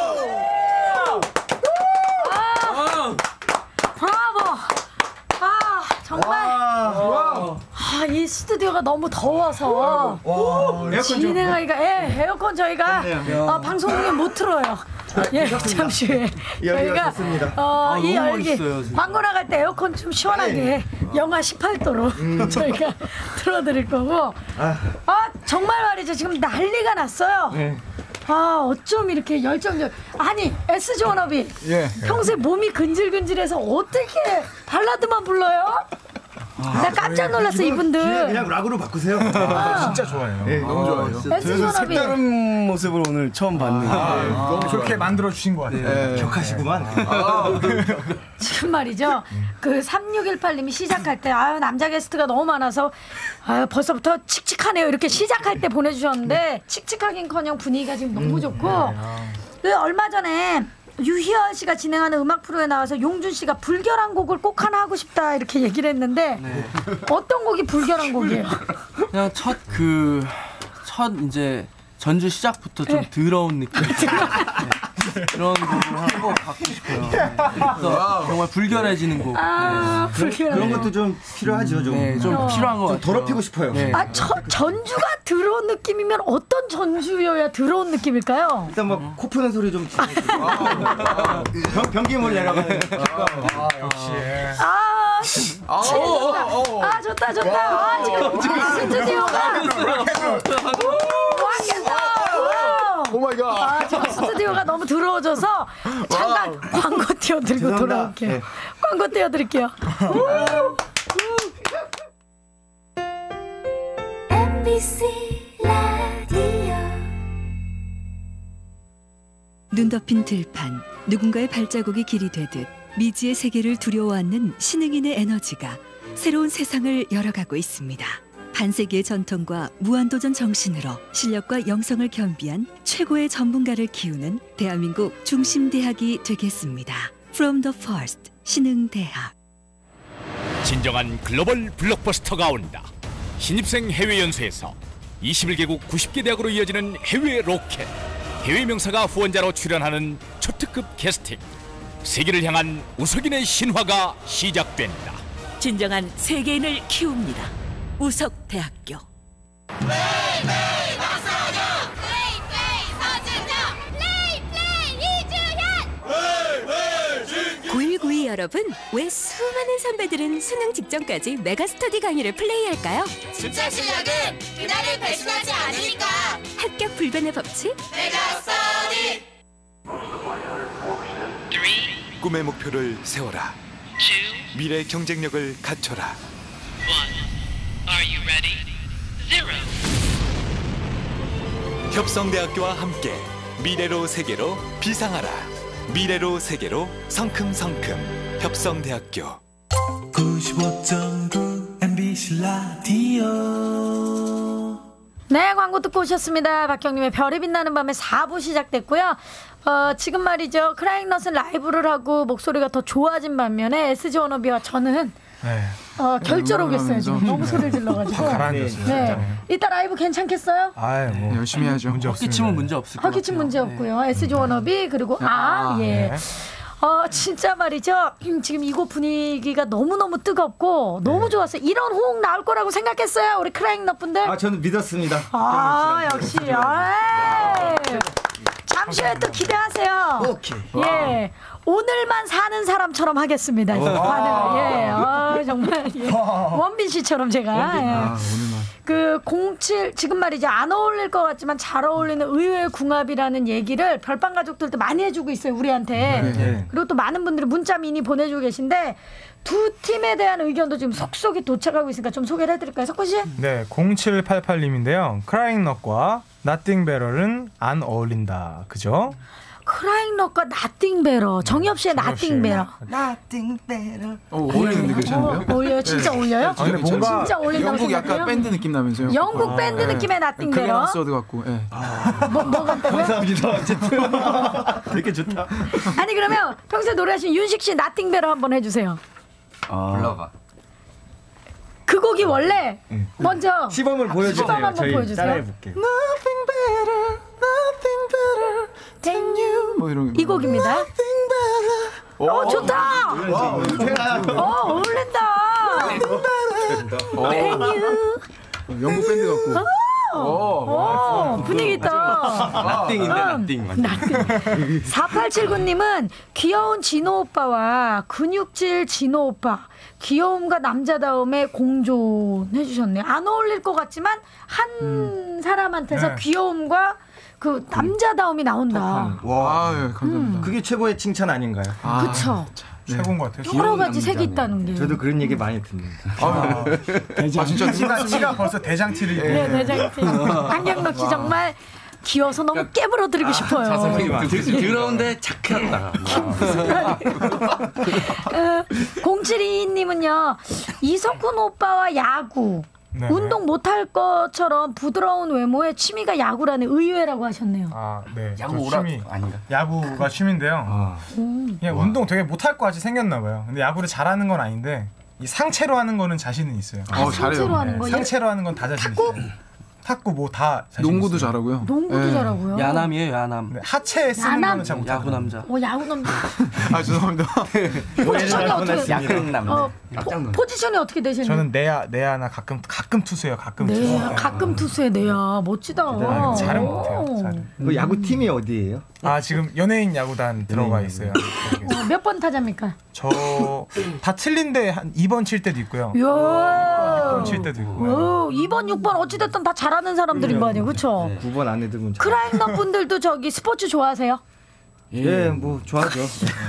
B: 브라보 아 정말 아, 이 스튜디오가 너무 더워서
H: 에어컨 좀-
B: 진행하기가 예, 에어컨 저희가
H: 좋네요.
B: 어, 방송 중에 못 틀어요. 예, 잠시 후에
H: 열기가
B: 저희가
H: 좋습니다.
B: 어,
H: 아,
B: 이
H: 너무
B: 열기
H: 멋있어요, 진짜.
B: 광고 나갈 때 에어컨 좀 시원하게 영하 십팔 도로 저희가 틀어드릴 거고
H: 아.
B: 아 정말 말이죠 지금 난리가 났어요.
H: 네.
B: 아 어쩜 이렇게 열정적 아니 에스존업이
N: 예.
B: 평소에 몸이 근질근질해서 어떻게 발라드만 불러요? 나 깜짝 놀랐어 이분들.
I: 그냥 락으로 바꾸세요.
B: 아.
K: 진짜 좋아요.
I: 네, 너무 좋아요.
B: 에스존업이
I: 색다른 모습을 오늘 처음 봤는데
K: 아,
I: 네,
K: 너무
I: 좋아요.
K: 좋게 만들어 주신 것 같아요.
I: 네. 격하시구만.
B: 지금 말이죠. 그 삼육일팔 님이 시작할 때 아유 남자 게스트가 너무 많아서 아유 벌써부터 칙칙하네요. 이렇게 시작할 때 보내주셨는데 칙칙하긴커녕 분위기가 지금 너무 좋고 그 얼마 전에 유희열 씨가 진행하는 음악 프로에 나와서 용준 씨가 불결한 곡을 꼭 하나 하고 싶다 이렇게 얘기를 했는데
L: 네.
B: 어떤 곡이 불결한 곡이에요?
L: 그냥 첫 그 첫 이제 전주 시작부터 좀
B: 네.
L: 더러운 느낌. 네. 그런 곡을 한번 갖고 싶어요. 네. 그래서 정말 불결해지는 곡.
B: 아,
L: 네.
B: 불결해요.
H: 그런 것도 좀 필요하죠. 좀,
L: 네, 좀
B: 어.
L: 필요한 것
H: 좀
L: 같아요.
H: 더럽히고 싶어요.
L: 네.
B: 아, 저, 전주가 들어온 느낌이면 어떤 전주여야 들어온 느낌일까요?
H: 일단 뭐 코 푸는 소리 좀 변, 변기물 내려가는
K: 아, 역시.
B: 아, 아, 좋다. 아, 좋다, 좋다. 아, 지금 스튜디오가
N: 오 마이 갓.
B: 아, 지금 스튜디오가 너무 더러워져서 잠깐 광고 띄워드리고 돌아올게요.
H: 네.
B: 광고 띄워드릴게요.
D: 엠비씨 라디오
G: 눈 덮인 들판, 누군가의 발자국이 길이 되듯 미지의 세계를 두려워하는 신흥인의 에너지가 새로운 세상을 열어가고 있습니다. 반세기의 전통과 무한도전 정신으로 실력과 영성을 겸비한 최고의 전문가를 키우는 대한민국 중심대학이 되겠습니다. From the First 신흥대학.
E: 진정한 글로벌 블록버스터가 온다. 신입생 해외 연수에서 이십일 개국 구십 개 대학으로 이어지는 해외 로켓. 해외 명사가 후원자로 출연하는 초특급 캐스팅. 세계를 향한 우석인의 신화가 시작된다.
P: 진정한 세계인을 키웁니다. 우석대학교.
D: 구일구이 여러분, 왜 수많은 선배들은 수능 직전까지 메가스터디 강의를 플레이할까요?
Q: 진짜 실력은 그날을 배신하지 않으니까.
D: 합격 불변의 법칙?
Q: 메가스터디.
R: 꿈의 목표를 세워라. 미래 경쟁력을 갖춰라. 협성대학교와 함께 미래로 세계로 비상하라. 미래로 세계로 성큼성큼 협성대학교.
O: 구십오 점 구 엠비씨 라디오.
B: 네, 광고 듣고 오셨습니다. 박경림의 별이 빛나는 밤에 사 부 시작됐고요. 어, 지금 말이죠. 크라잉넛은 라이브를 하고 목소리가 더 좋아진 반면에 에스지 워너비와 저는
K: 네.
B: 어, 결절오겠어요. 지금 너무 소리를 질러가지고.
K: 다 가라앉았어요.
B: 네. 이따 라이브 괜찮겠어요?
K: 아유, 뭐
N: 네, 열심히 해야죠.
K: 문제 없습니다.
L: 헛기침은 문제 없을 것 같아요.
B: 허기침 문제 없고요. 에스지 워너비 그리고 아, 예.
K: 네.
B: 어, 진짜 말이죠. 지금 이곳 분위기가 너무너무 뜨겁고 너무 좋았어요. 이런 호응 나올 거라고 생각했어요. 우리 크라잉넛 분들.
H: 아, 저는 믿었습니다.
B: 아, 역시. 아, 잠시 후에 또 기대하세요.
H: 오케이.
B: 예. 오늘만 사는 사람처럼 하겠습니다. 반응. 예. 아, 정말. 예. 원빈 씨처럼 제가. 예.
N: 아, 오늘만.
B: 그 공칠 지금 말이죠. 안 어울릴 것 같지만 잘 어울리는 의외의 궁합이라는 얘기를 별밤 가족들도 많이 해주고 있어요. 우리한테.
H: 네.
B: 그리고 또 많은 분들이 문자 미니 보내주고 계신데 두 팀에 대한 의견도 지금 속속이 도착하고 있으니까 좀 소개를 해드릴까요? 석훈 씨?
K: 네, 공칠팔팔 님인데요. 크라잉넛과 나띵 베럴은 안 어울린다. 그죠?
B: 크라잉넛과 나띵 베러. 정엽 씨의 나띵 베러.
H: Nothing better.
N: 어, 어울리는데 괜찮은데요?
B: 어, 어울려요? 진짜
N: 네.
B: 어울려요?
N: 아, 근데 뭔가
B: 진짜 어울린다고
N: 영국
B: 생각해요?
N: 약간 밴드 느낌 나면서요.
B: 영국
N: 아,
B: 밴드
N: 네.
B: 느낌의 나띵 베러.
N: 클래런스워드 같고. 예.
B: 뭐, 뭐 같다고요?
H: 감사합니다. 어쨌든 되게 좋다.
B: 아니 그러면 평소에 노래하신 윤식 씨 나띵 베러 한번 해주세요.
J: 불러봐.
B: 그 곡이 원래 먼저
H: 시범을 보여주세요.
B: 시범 한번
H: 저희
B: 보여주세요.
H: 따라해볼게요.
N: Nothing better, nothing better than you. 뭐 이런.
B: 이 곡입니다. 어 좋다. 어 어울린다. Thank you.
N: 영국 밴드 같고.
B: 오, 분위기 있다.
H: 나띵인데 나띵.
B: 나띵. 사팔칠구 님은 귀여운 진호 오빠와 근육질 진호 오빠. 귀여움과 남자다움의 공존 해주셨네요. 안 어울릴 것 같지만 한 음. 사람한테서 네. 귀여움과 그 남자다움이 나온다.
H: 와,
N: 아, 예, 감사합니다.
H: 음. 그게 최고의 칭찬 아닌가요?
N: 아,
B: 그쵸.
K: 네. 최고인 것 같아요.
B: 여러 가지 색이 있다는 게.
H: 저도 그런 얘기 많이 듣는다.
N: 아,
K: 대장. 아, 진짜 치가, 치가 벌써 대장티를.
B: 네, 대장티. 안경록 씨 정말 귀여워서 너무 깨물어드리고 싶어요.
M: 더러운데 착하다.
B: 공칠이이 님은요. 이석훈 오빠와 야구.
K: 네.
B: 운동 못할 것처럼 부드러운 외모에 취미가 야구라는 의외라고 하셨네요.
K: 아, 네.
J: 야구
K: 저
J: 오락
K: 취미
J: 아닌가?
K: 야구가 취미인데요.
J: 아.
K: 그냥 운동 되게 못할 것 같이 생겼나 봐요. 근데 야구를 잘하는 건 아닌데 이 상체로 하는 거는 자신은 있어요.
B: 아, 어, 상체로 잘해요. 하는 거?
K: 상체로 하는 건 다 자신 있어요. 탁구 뭐 다 자신
N: 농구도
K: 있어요.
N: 잘하고요.
B: 농구도 네. 잘하고요.
L: 야남이에요, 야남.
K: 네, 하체 쓰는
B: 야남?
K: 거는 잘 못하고.
L: 야구 남자.
B: 어, 야구 남자.
N: 아 죄송합니다.
B: 포지션이 어떻게?
J: 야근
B: 어, 포, 포지션이 어떻게 되시나요?
K: 저는 내야 내야나 가끔 가끔 투수예요. 가끔 투수.
B: 내야 가끔 투수에 내야 멋지다.
K: 아, 잘은 못해요. 잘은.
H: 그 야구 팀이 어디예요?
K: 아 지금 연예인 야구단 들어가 있어요.
B: 어, 몇 번 타자입니까?
K: 저 다 틀린데 한 이 번 칠 때도 있고요.
B: 이야.
K: 육 번 칠 때도 있고요.
B: 오, 이 번, 육 번 어찌됐든 다 잘하는 사람들인 거 아니에요, 그렇죠?
H: 구 번 안에 들면
B: 크라잉넛 분들도 저기 스포츠 좋아하세요?
H: 예, 뭐 좋아하죠.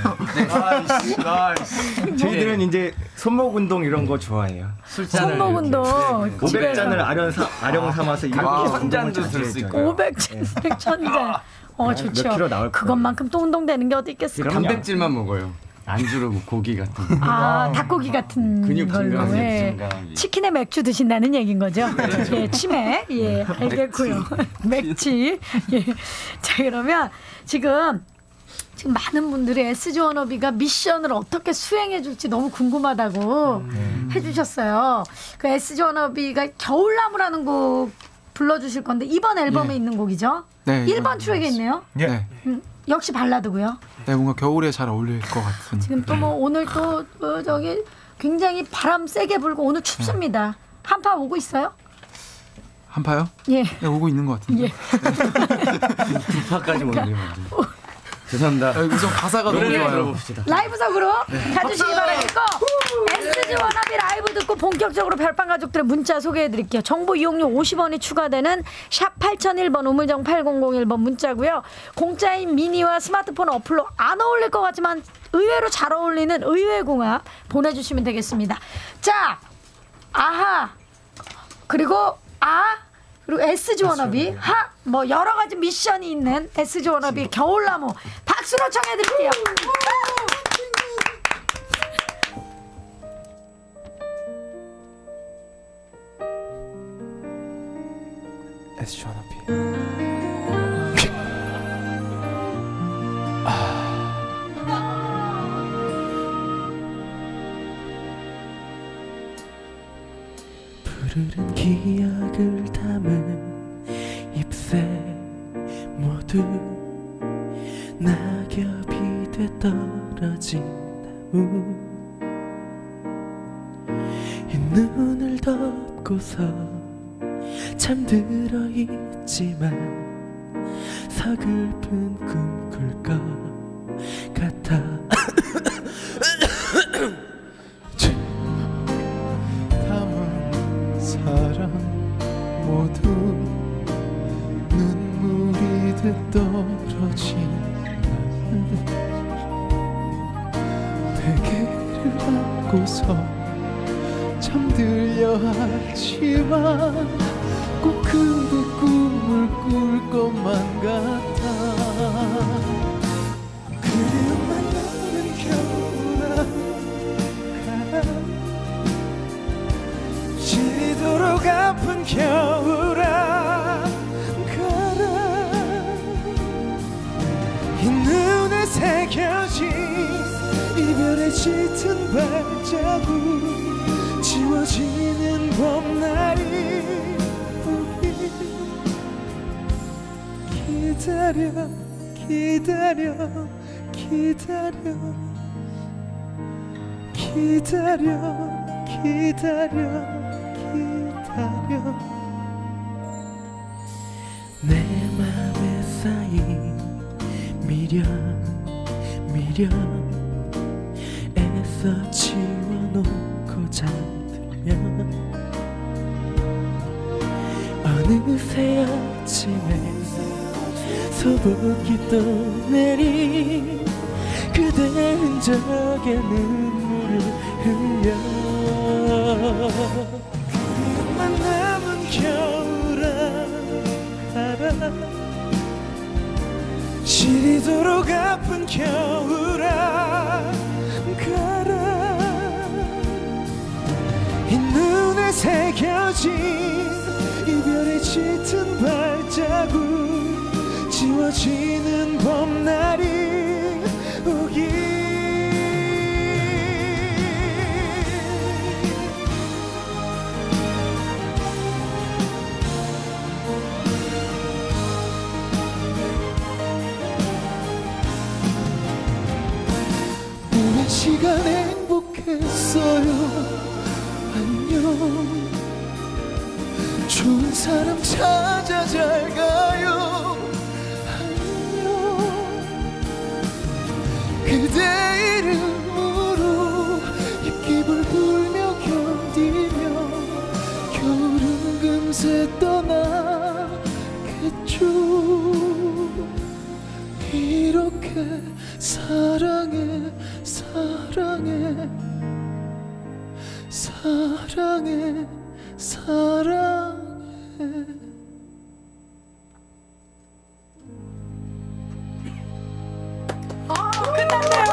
N: 나이스, 나이스.
H: 저희들은 이제 손목 운동 이런 거 좋아해요.
B: 손목 운동.
H: 오백 잔을 아령 삼 아령 삼아서 이렇게
J: 한 잔도 들 수 있고.
B: 오백 잔, 천 잔. 어, 좋죠.
H: 몇 킬로 나올
B: 그것만큼 또 운동되는 게 어디 있겠어요?
J: 단백질만 먹어요. 안주로 뭐 고기 같은 거.
B: 아, 닭고기 같은
J: 근육
B: 걸로.
J: 증강,
B: 예.
J: 증강.
B: 치킨에 맥주 드신다는 얘기인 거죠? 예, 치맥. 예, 알겠고요. 맥주. 예. 자, 그러면 지금 지금 많은 분들이 에스지 워너비가 미션을 어떻게 수행해 줄지 너무 궁금하다고 음. 해주셨어요. 그 에스지 워너비가 겨울나무라는 곡 불러주실 건데 이번 앨범에
N: 예.
B: 있는 곡이죠?
N: 네.
B: 일 번 트랙에 있네요.
N: 예. 네.
B: 음, 역시 발라드고요.
N: 네, 뭔가 겨울에 잘 어울릴 것 같은.
B: 지금 또 뭐 오늘 또 어, 저기 굉장히 바람 세게 불고 오늘 춥습니다. 한파 오고 있어요?
N: 한파요?
B: 예.
N: 네, 오고 있는 것 같은데.
B: 예.
J: 두 파까지 오네요. 죄송합니다.
N: 아, 우선 가사가 너무 좋아요.
J: 들어봅시다.
B: 라이브석으로 가주시기 바라겠고 에스지 워너비 라이브 듣고 본격적으로 별밤 가족들의 문자 소개해드릴게요. 정보 이용료 오십 원이 추가되는 샵 팔공공일 번 우물정 팔공공일 번 문자고요. 공짜인 미니와 스마트폰 어플로 안 어울릴 것 같지만 의외로 잘 어울리는 의외공합 보내주시면 되겠습니다. 자, 아하 그리고 아 그리고 에스지 워너비 하 뭐 여러 가지 미션이 있는 에스지 워너비 겨울나무 박수로 청해드릴게요.
O: 에스지 워너비. 푸르른 기억을 담은 잎새 모두 낙엽이 돼 떨어진 나무 이 눈을 덮고서 잠들어 있지만 서글픈 꿈 꿀 것 같아 담은 사랑 모두 눈물이 돼 떨어진 베개를 안고서 잠들려 하지만 꼭 그대 꿈을 꿀 것만 같아 그리움만 남은 겨울아 시리도록 아픈 겨울아 가라 이 눈에 새겨진 이별의 짙은 발자국 지워지는 봄날이 우리 기다려 기다려 기다려 기다려 기다려 기다려 내 맘에 쌓인 미련 미련 애써 지워놓고 잠들면 어느새 아침에 소복이 또 내린 그대 흔적에 눈물을 흘려 그만 남은 겨울아 가라 시리도록 아픈 겨울아 가라 이 눈에 새겨진 이별의 짙은 발자국 지워지는 봄날이 오기 오랜 시간 행복했어요. 안녕. 좋은 사람 찾아 잘 가요. 안녕. 그대 이름으로 입김을 불며 견디며 겨울은 금세 떠나겠죠. 이렇게 사랑해 사랑해 사랑해 사랑해.
B: 아, 끝났네요.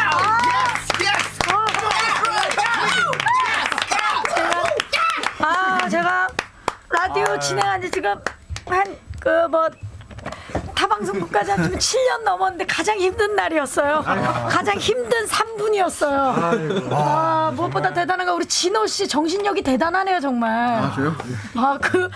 B: 아, 제가 라디오 진행한 지 지금 한 그 뭐 타방송국까지 합치면 칠 년 넘었는데 가장 힘든 날이었어요. 가장 힘든 삼 분이었어요. 아, 무엇보다 대단한 거 우리 진호 씨 정신력이 대단하네요, 정말.
N: 아, 저요?
B: 아, 그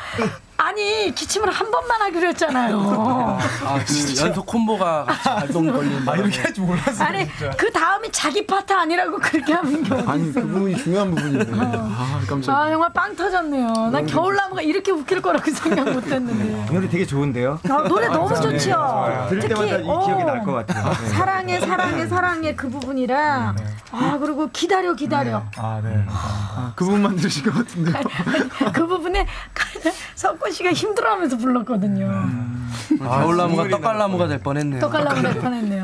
B: 아니 기침을 한 번만 하기로 했잖아요.
L: 아, 그 연속 콤보가 같이 발동 걸리는.
K: 아, 이렇게 할 줄 몰랐어요.
B: 아니
K: 진짜.
B: 그 다음이 자기 파트 아니라고 그렇게 하는 게
N: 아니 그 부분이 중요한 부분인데. 아, 깜짝이야.
B: 아, 정말 빵 터졌네요. 난 겨울나무가 이렇게 웃길 거라고 생각 못했는데.
H: 노래 되게 좋은데요?
B: 아, 노래 너무 좋죠.
H: 네, 들을 때마다 이
B: 어,
H: 기억이 날 것 같아요. 네.
B: 사랑해 사랑해 사랑해 그 부분이랑
K: 네, 네.
B: 아 그리고 기다려 기다려
K: 네. 아, 네.
N: 아, 그 부분만 들으신 것 같은데.
B: 그 부분에 석권 씨가 힘들어하면서 불렀거든요.
L: 음. 겨울나무가 떡갈나무가 될 뻔했네요.
B: 떡갈나무 될 뻔했네요.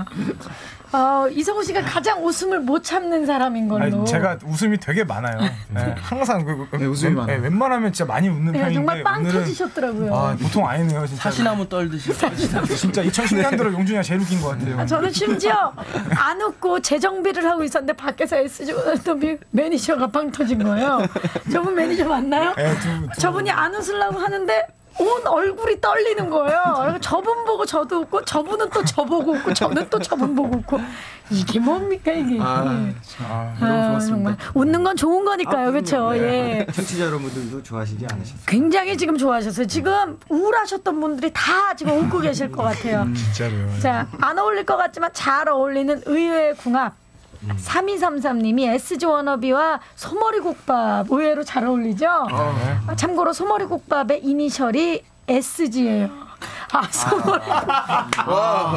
B: 어, 이성우 씨가 가장 웃음을 못 참는 사람인 걸로.
K: 아니, 제가 웃음이 되게 많아요. 네, 항상 그,
N: 네, 웃음이
K: 웬,
N: 많아요.
K: 네, 웬만하면 진짜 많이 웃는
B: 네,
K: 편인데
B: 정말 빵
K: 오늘은
B: 터지셨더라고요.
K: 아, 보통 아니네요, 진짜.
L: 사시나무 떨듯이.
K: 진짜 이천십 년도로 용준이가 제일 웃긴 것 같아요.
B: 아, 저는 심지어 안 웃고 재정비를 하고 있었는데 밖에서 에스지 매니저가 빵 터진 거예요. 저분 매니저 맞나요?
K: 네, 두, 두.
B: 저분이 안 웃으려고 하는데 온 얼굴이 떨리는 거예요. 그래서 저분 보고 저도 웃고 저분은 또 저보고 웃고 저는 또 저분 보고 웃고 이게 뭡니까 이게.
N: 아,
B: 예.
N: 아,
B: 아,
N: 너무 좋았습니다.
B: 정말 웃는 건 좋은 거니까요.
H: 아,
B: 그렇죠.
H: 네.
B: 예.
H: 청취자 여러분들도 좋아하시지 않으셨어요?
B: 굉장히 지금 좋아하셨어요. 지금 우울하셨던 분들이 다 지금 웃고 계실 것 같아요.
K: 음, 진짜로요.
B: 자, 안 어울릴 것 같지만 잘 어울리는 의외의 궁합.
K: 음.
B: 삼이삼삼 님이 에스지 워너비와 소머리국밥 의외로 잘 어울리죠?
K: 어, 네.
B: 아, 참고로 소머리국밥의 이니셜이 에스지예요. 아, 소머리국밥.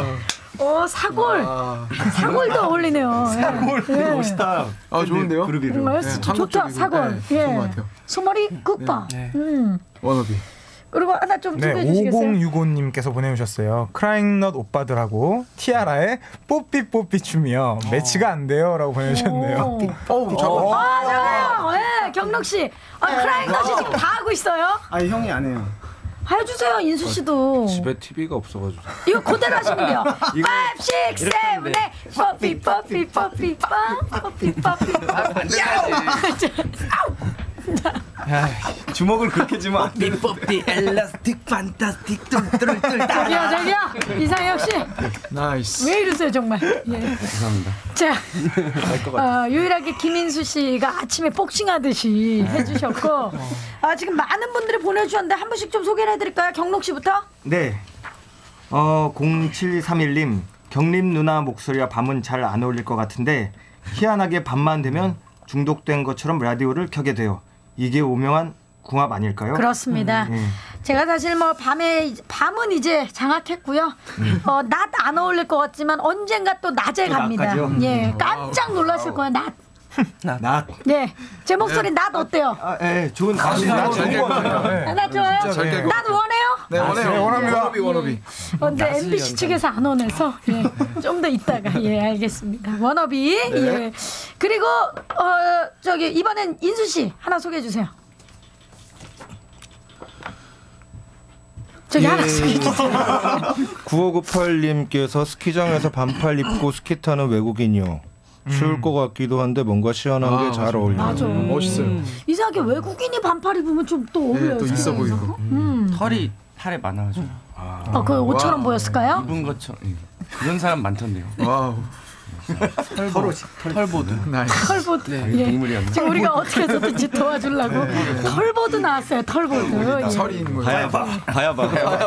B: 어, 사골. 사골도 어울리네요.
H: 사골
B: 예.
H: 멋있다.
N: 아, 좋은데요?
H: 그룹 이름.
B: 정말
N: 네,
B: 좋다.
N: 한국적이고,
B: 사골.
N: 네,
B: 예.
N: 좋은 것 같아요.
B: 소머리국밥.
N: 네.
B: 음.
N: 워너비.
B: 그리고 하나 좀
K: 네,
B: 소개해 주시겠어요?
K: 오공육오님께서 보내주셨어요. 크라잉넛 오빠들하고 티아라의 뽀삐 뽀삐 춤이요. 매치가 안 돼요 라고 보내주셨네요.
N: 어우, 잠깐.
B: 아, 잠깐만요. 예, 경록 씨. 아, 크라잉넛이 지금 다 하고 있어요.
I: 아니 형이 안 해요.
B: 해주세요, 인수 씨도.
C: 집에 티비가 없어가지고.
B: 이거 그대로 하시면 돼요. five, six, seven, eight. 뽀삐, 뽀삐, 뽀삐, 빵. 뽀삐, 뽀삐, 뽀삐.
H: 주먹을 그렇게 주면 안 돼.
L: 뽀삐 엘라스틱 판타스틱 뚫뚫뚫.
B: 저기요, 저기요. 이상혁 씨.
N: 나이스.
B: 왜 이러세요, 정말. 예.
H: 죄송합니다.
B: 자, 어, 유일하게 김인수 씨가 아침에 복싱하듯이 해주셨고, 아, 지금 많은 분들이 보내주셨는데 한 분씩 좀 소개를 해드릴까요? 경록 씨부터?
H: 네. 어, 공칠삼일 님. 경림 누나 목소리와 밤은 잘 안 어울릴 것 같은데 희한하게 밤만 되면 중독된 것처럼 라디오를 켜게 돼요. 이게 오명한 궁합 아닐까요?
B: 그렇습니다.
H: 음, 네.
B: 제가 사실 뭐 밤에 밤은 이제 장악했고요.
H: 음.
B: 어, 낮 안 어울릴 것 같지만 언젠가 또 낮에
H: 또
B: 갑니다.
H: 낮까지요?
B: 예,
H: 음.
B: 깜짝 놀라실 거예요. 낮.
H: 낮.
B: 네, 제 목소리 낮 어때요?
H: 아, 예, 좋은
N: 아,
H: 낮
N: 잘
H: 좋은 거 같아요.
B: 아, 낮 좋아요?
N: 진짜 잘
B: 낮 원해요?
N: 네, 원해요.
K: 네, 원합니다.
N: 워너비, 워너비.
B: 어, 근데 엠비씨 측에서 안 원해서 예, 좀 더 있다가 예 알겠습니다. 워너비 예 그리고 어 저기 이번엔 인수 씨 하나 소개해 주세요. 저기
C: 예.
B: 하나 소개해 주세요.
C: 구오구팔 님께서 스키장에서 반팔 입고 스키 타는 외국인이요. 추울 것 같기도 한데 뭔가 시원한 게 잘 어울려요.
B: 맞아.
N: 멋있어요.
B: 이상하게 외국인이 반팔 입으면 좀 또 어울려요.
N: 또 있어 보이고.
B: 음.
M: 털이 팔에 많아가지고.
B: 아, 그 옷처럼 보였을까요?
M: 입은 것처럼. 예. 그런 사람 많던데요.
N: 와우.
M: 털보, 털보드.
B: 털보드.
M: 네,
B: 예.
M: 동물이었나?
B: 지금 우리가 어떻게 해서든지 도와주려고 털보드 나왔어요. 털보드. 예.
N: 설이 있는 거예요.
I: 바야바. 바야바.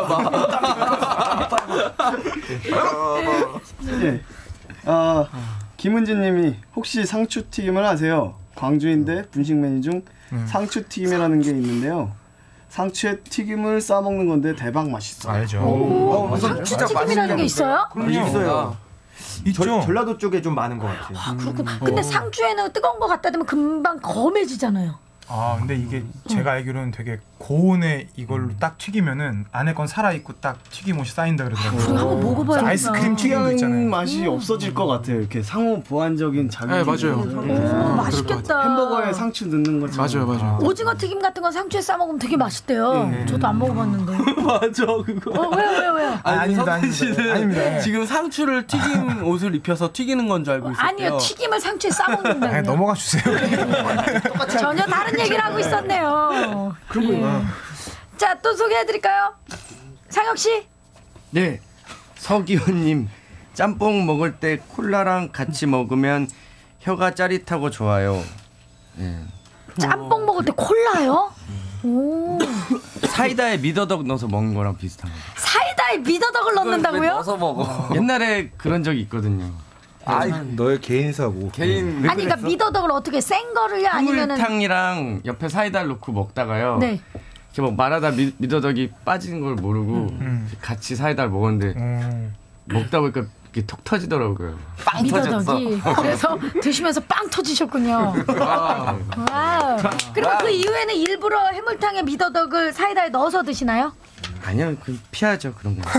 S: 예. 아, 김은지님이 혹시 상추 튀김을 아세요? 광주인데 분식 메뉴 중 상추 튀김이라는 게 있는데요. 상추에 튀김을 싸 먹는 건데 대박 맛있어요.
K: 알죠.
B: 오,
H: 어,
B: 상추
H: 진짜
B: 튀김이라는 게 있어요?
H: 있어요.
K: 있죠.
H: 전- 전라도 쪽에 좀 많은 것 같아요.
B: 아, 그렇구나. 근데 상추에는 뜨거운 거 갖다 대면 금방 검해지잖아요.
K: 아 근데 이게 제가 알기로는 되게 고온에 이걸로 딱 튀기면은 안에 건 살아 있고 딱 튀김옷이 쌓인다 그러더라고요.
B: 그래, 한번 먹어봐야겠다.
K: 아이스크림 튀김도 있잖아요.
S: 맛이 없어질 것 같아요. 이렇게 상호 보완적인 작용이.
N: 네, 맞아요.
B: 오, 맛있겠다.
S: 햄버거에 상추 넣는 것처럼.
N: 맞아요, 맞아요.
B: 오징어 튀김 같은 건 상추에 싸 먹으면 되게 맛있대요.
L: 네.
B: 저도 안 먹어봤는데.
L: 맞아 그거.
B: 어, 왜요, 왜요, 왜요?
L: 아니,
K: 아닙니다,
L: 성진 씨는
K: 아닙니다. 아닙니다.
L: 지금 상추를 튀김 옷을 입혀서 튀기는 건 줄 알고 있었대요.
B: 아니요, 튀김을 상추에 싸 먹는다고요.
K: 그냥 넘어가 주세요.
B: 전혀 다른 얘기를 하고 있었네요.
S: 그렇군요.
B: 예. 자, 또 소개해드릴까요? 상혁 씨.
M: 네, 서기훈님 짬뽕 먹을 때 콜라랑 같이 먹으면 혀가 짜릿하고 좋아요. 예.
B: 짬뽕 먹을 때 콜라요? 오.
M: 사이다에 미더덕 넣어서 먹는 거랑 비슷한 거.
B: 사이다에 미더덕을 넣는다고요?
M: 넣어서 먹어. 옛날에 그런 적이 있거든요.
C: 아, 너의 개인 사고.
M: 개인.
B: 아니, 그러니까 미더덕을 어떻게 센 거를요? 아니면은
M: 해물탕이랑 옆에 사이다를 넣고 먹다가요.
B: 네.
M: 이렇게 막 말하다 미, 미더덕이 빠지는 걸 모르고
K: 음.
M: 같이 사이다를 먹었는데
K: 음.
M: 먹다 보니까 이게 톡 터지더라고요. 빵
B: 미더덕이.
M: 터졌어.
B: 그래서 드시면서 빵 터지셨군요.
M: 와우.
B: 와우. 그리고 그 이후에는 일부러 해물탕에 미더덕을 사이다에 넣어서 드시나요?
M: 아니요, 그 피하죠 그런 거.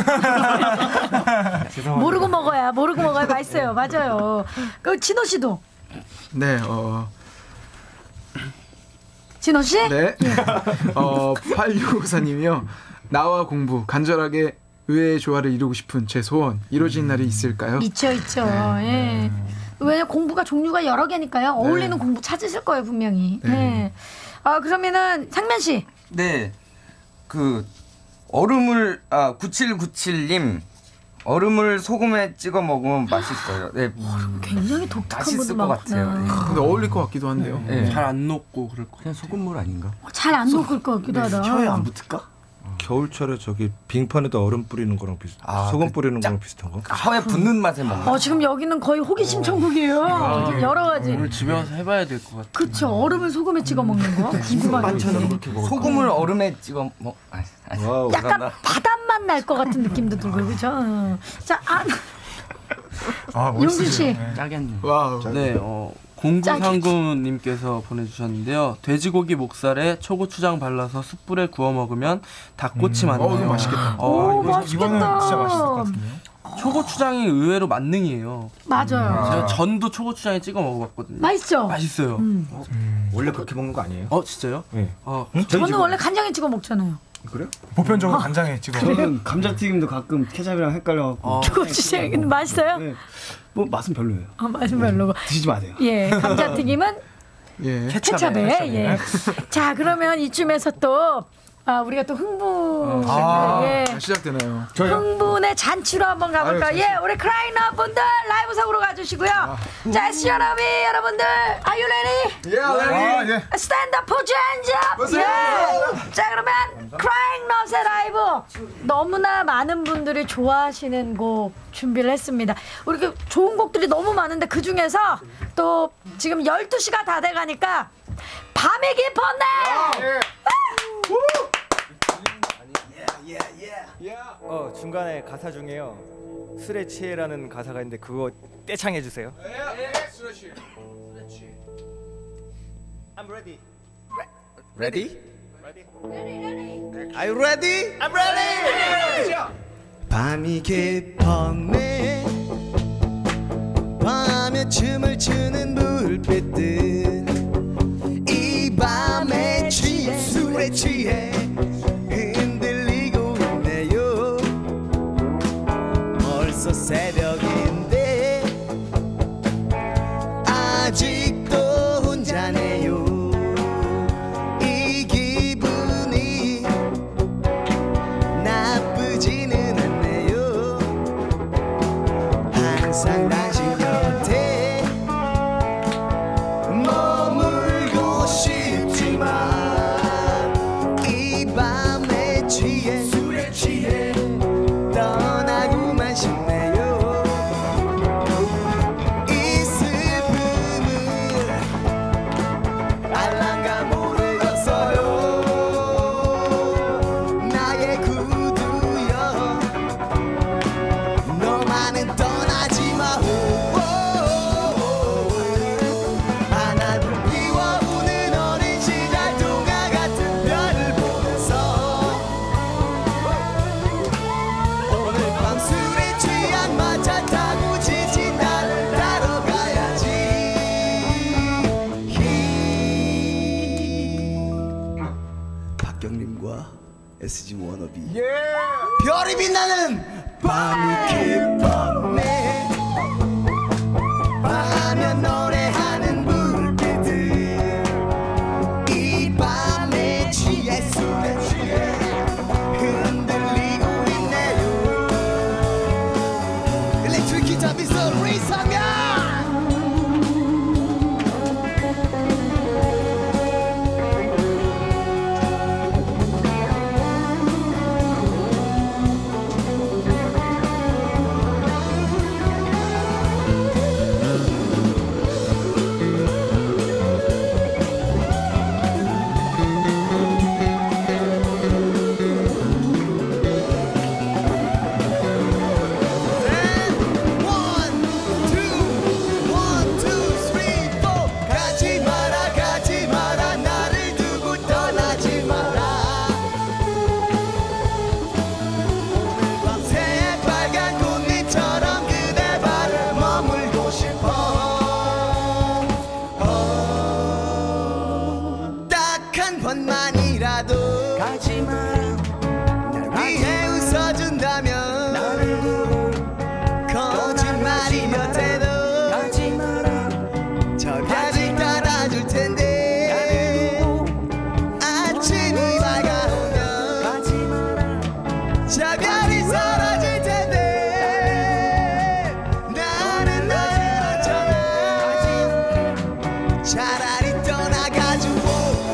B: 모르고 먹어야 모르고 먹어야 맛있어요. 맞아요. 그 진호 씨도.
N: 네, 어,
B: 진호 씨?
N: 네. 어, 팔육오사님이요. 나와 공부 간절하게 의외의 조화를 이루고 싶은 제 소원 이루어진 날이 있을까요?
B: 있죠, 있죠. 예. 왜냐 공부가 종류가 여러 개니까요. 어울리는
N: 네.
B: 공부 찾으실 거예요 분명히.
N: 네.
B: 예. 아 그러면은 상면 씨.
J: 네, 그 얼음을 아 구칠구칠님 얼음을 소금에 찍어 먹으면 맛있어요. 네,
B: 굉장히 독특한
J: 맛있을
B: 분들
J: 것
B: 많구나.
J: 같아요. 네.
N: 근데 어울릴 것 같기도 한데요.
J: 네.
L: 잘 안 녹고 그럴 거.
M: 그냥 소금물 아닌가?
B: 잘 안 녹을 것 같기도 하다.
S: 혀에 안 붙을까?
C: 겨울철에 저기 빙판에다 얼음 뿌리는 거랑 비슷.
J: 아,
C: 소금
J: 그
C: 뿌리는
J: 짝-
C: 거랑 비슷한 거?
J: 혀에 붙는 맛에 먹는.
B: 어 지금 여기는 거의 호기심 천국이에요. 지금 여러 가지.
L: 오늘 집에 와서 해봐야 될 것 같아.
B: 그쵸. 얼음을 소금에 찍어 먹는 거. 궁금하네.
J: 소금을 얼음에 찍어 먹. 아, 아,
C: 와우.
B: 약간 바닷맛 날 것 같은 느낌도 들고 그죠. 자, 아,
K: 아,
B: 용준 씨.
M: 짜겠네.
N: 와우.
L: 네, 어, 공구상구님께서 보내주셨는데요. 돼지고기 목살에 초고추장 발라서 숯불에 구워 먹으면 닭꼬치 맞네요.
N: 어, 이거 맛있겠다.
L: 어,
B: 오,
L: 이거
B: 맛있겠다.
K: 이거는 진짜 맛있을 것 같은데요.
L: 초고추장이 의외로 만능이에요.
B: 맞아요.
L: 제가 전도 초고추장에 찍어 먹어봤거든요.
B: 맛있죠.
L: 맛있어요.
B: 음.
H: 원래 그렇게 먹는 거 아니에요?
L: 어 진짜요?
H: 네.
L: 어,
B: 저는 원래 간장에 찍어 먹잖아요.
S: 그래요?
K: 보편적으로 간장에 찍어.
S: 저는 감자튀김도 가끔 케찹이랑 헷갈려갖고.
B: 초고추장 근데 맛있어요?
S: 네. 뭐 맛은 별로예요.
B: 아, 맛은 별로고.
S: 드시지 마세요.
B: 예, 감자튀김은
N: 예.
B: 케찹에. 예. 자, 그러면 이쯤에서 또 아, 우리가 또 흥분.
N: 아,
B: 예.
N: 시작되나요?
B: 흥분의 잔치로 한번 가볼까요?
N: 아유,
B: 예, 우리 크라잉넛 분들 라이브석으로 가주시고요. 자, 시원하미 여러분들, are you ready?
N: 아, 예.
B: Stand up, put your hands up. 예. 자, 그러면 크라잉넛의 라이브 너무나 많은 분들이 좋아하시는 곡 준비를 했습니다. 우리 그 좋은 곡들이 너무 많은데 그 중에서 또 지금 열두 시가 다 돼가니까 밤이 깊었네.
H: 어 중간에 가사 중에요. 술에 취해라는 가사가 있는데 그거 떼창해 주세요. I'm ready.
J: Ready?
H: Are you ready?
J: I'm ready.
O: 밤이 깊었네 밤에 춤을 추는 불빛들 이 밤에 취해 술에 취해 흔들리고 있네요 벌써 새벽인데
T: 박경림과 에스지 워너비 별이 빛나는 밤이 깊었네. 밤하면 노래하는 불빛들 이 밤에 취해 술에 취해 흔들리고 있네요. 일렉트릭 기타 미스터 리상현. 번만이라도 가지 마라. 날 위해 웃어준다면 나를 두고 거짓말이며 돼도 가지 마라. 저 별이 따라줄 텐데 아침이 밝아오면 가지 마라. 저 별이 사라질 텐데 나는 너를 어쩌나. 차라리 떠나가지고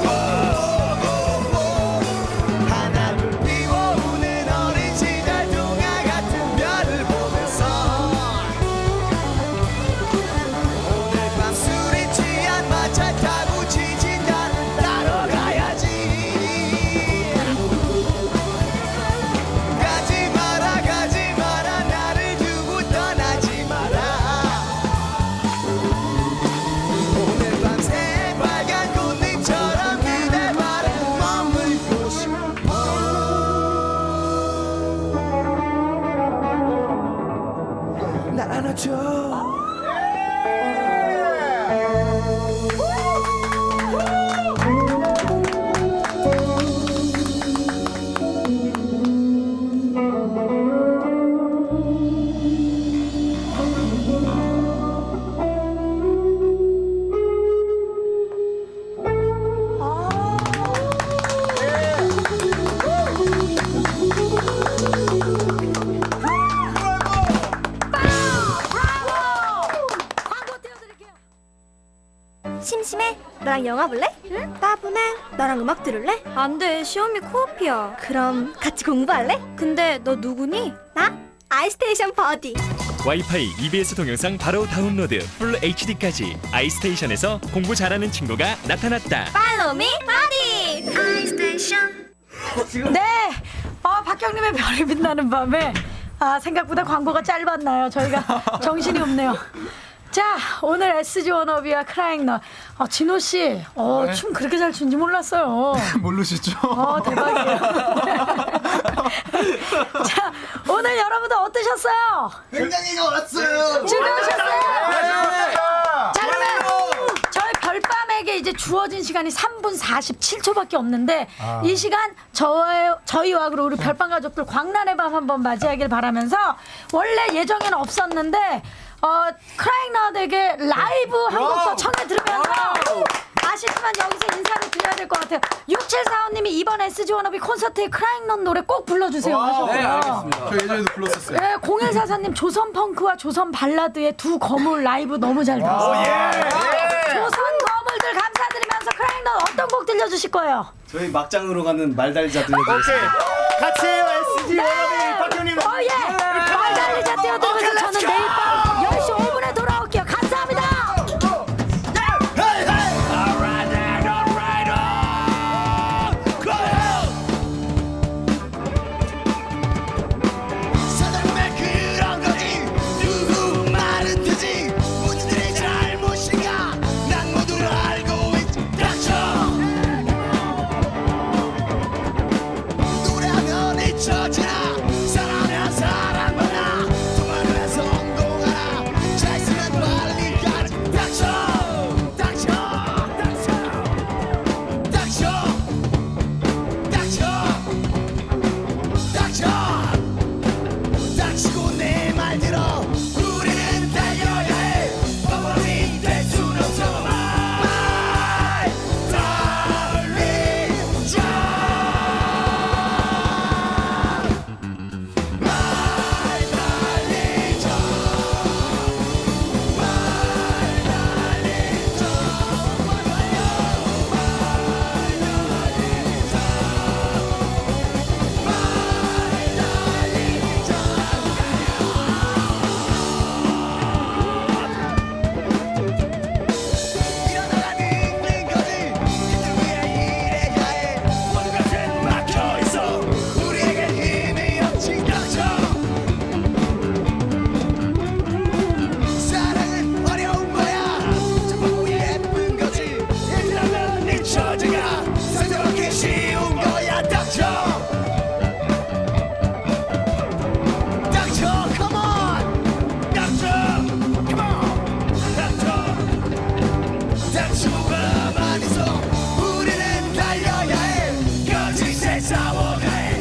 U: 심심해? 너랑 영화 볼래? 응? 따분해? 나랑 음악 들을래? 안 돼, 시험이 코앞이야. 그럼 같이 공부할래? 근데 너 누구니? 나? 아이스테이션 버디.
V: 와이파이, 이비에스 동영상 바로 다운로드, 풀 에이치디까지 아이스테이션에서 공부 잘하는 친구가 나타났다.
U: 팔로우 미 버디. 아이스테이션.
B: 네, 어, 박경림의 별이 빛나는 밤에 아, 생각보다 광고가 짧았나요? 저희가 정신이 없네요. 자, 오늘 에스지 워너비와 크라잉넛. 어, 진호 씨, 어,
K: 네.
B: 춤 그렇게 잘 추는지 몰랐어요.
K: 모르시죠?
B: 어, 대박이에요. 자, 오늘 여러분들 어떠셨어요?
T: 굉장히 좋았어요.
B: 즐거우셨어요?
T: 네.
B: 자, 그러면 저희 별밤에게 이제 주어진 시간이 삼 분 사십칠 초밖에 없는데
K: 아.
B: 이 시간 저의, 저희와 그리고 우리 별밤 가족들 광란의 밤 한번 맞이하길 바라면서 원래 예정에는 없었는데 어, 크라잉넛에게 라이브 한 곡 더 청해 들으면서 아쉽지만 여기서 인사를 드려야 될 것 같아요. 육칠사오 님이 이번 에스지 워너비 콘서트에 크라잉넛 노래 꼭 불러주세요 하셨고요.
N: 네, 알겠습니다. 저 예전에도 불렀었어요.
B: 네, 공일사사 님 조선 펑크와 조선 발라드의 두 거물 라이브 너무 잘 들었어요.
N: 오, 예.
B: 조선 거물들 감사드리면서 크라잉넛 어떤 곡 들려주실 거예요?
S: 저희 막장으로 가는 말달리자 들려드리겠습니다.
H: 같이 해요, 에스지
B: 네.
H: 워너비 박경림.
B: 어, 예. 말달리자 띄워드리면서 저는 내일 밤 열 시 오 분에 돌아올게요. 감사합니다.
T: 사장님의 그런 거지 누구 말은 되지 본인들의 잘못인가 난 모두 알고 있지. 닥쳐 노래하면 잊혀지나 사랑하면 사랑받아 두 말을 해서 성공한 언제가 상대받기 쉬운 거야 닥쳐 닥쳐 come on 닥쳐 come on 닥쳐 닥치고 가만히 있어 우리는 달려야 해 거짓에 싸워가 해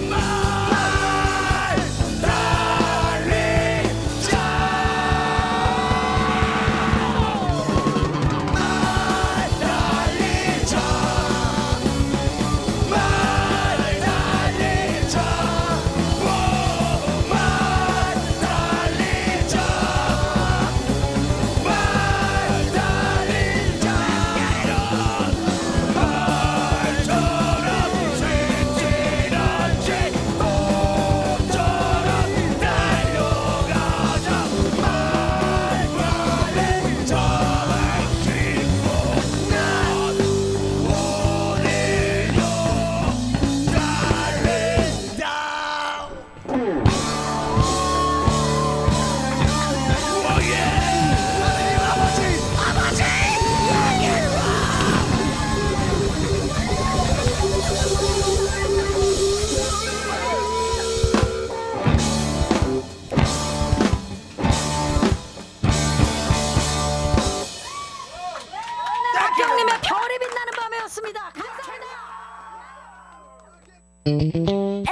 B: 박경림의 별이 빛나는 밤이었습니다. 감사합니다.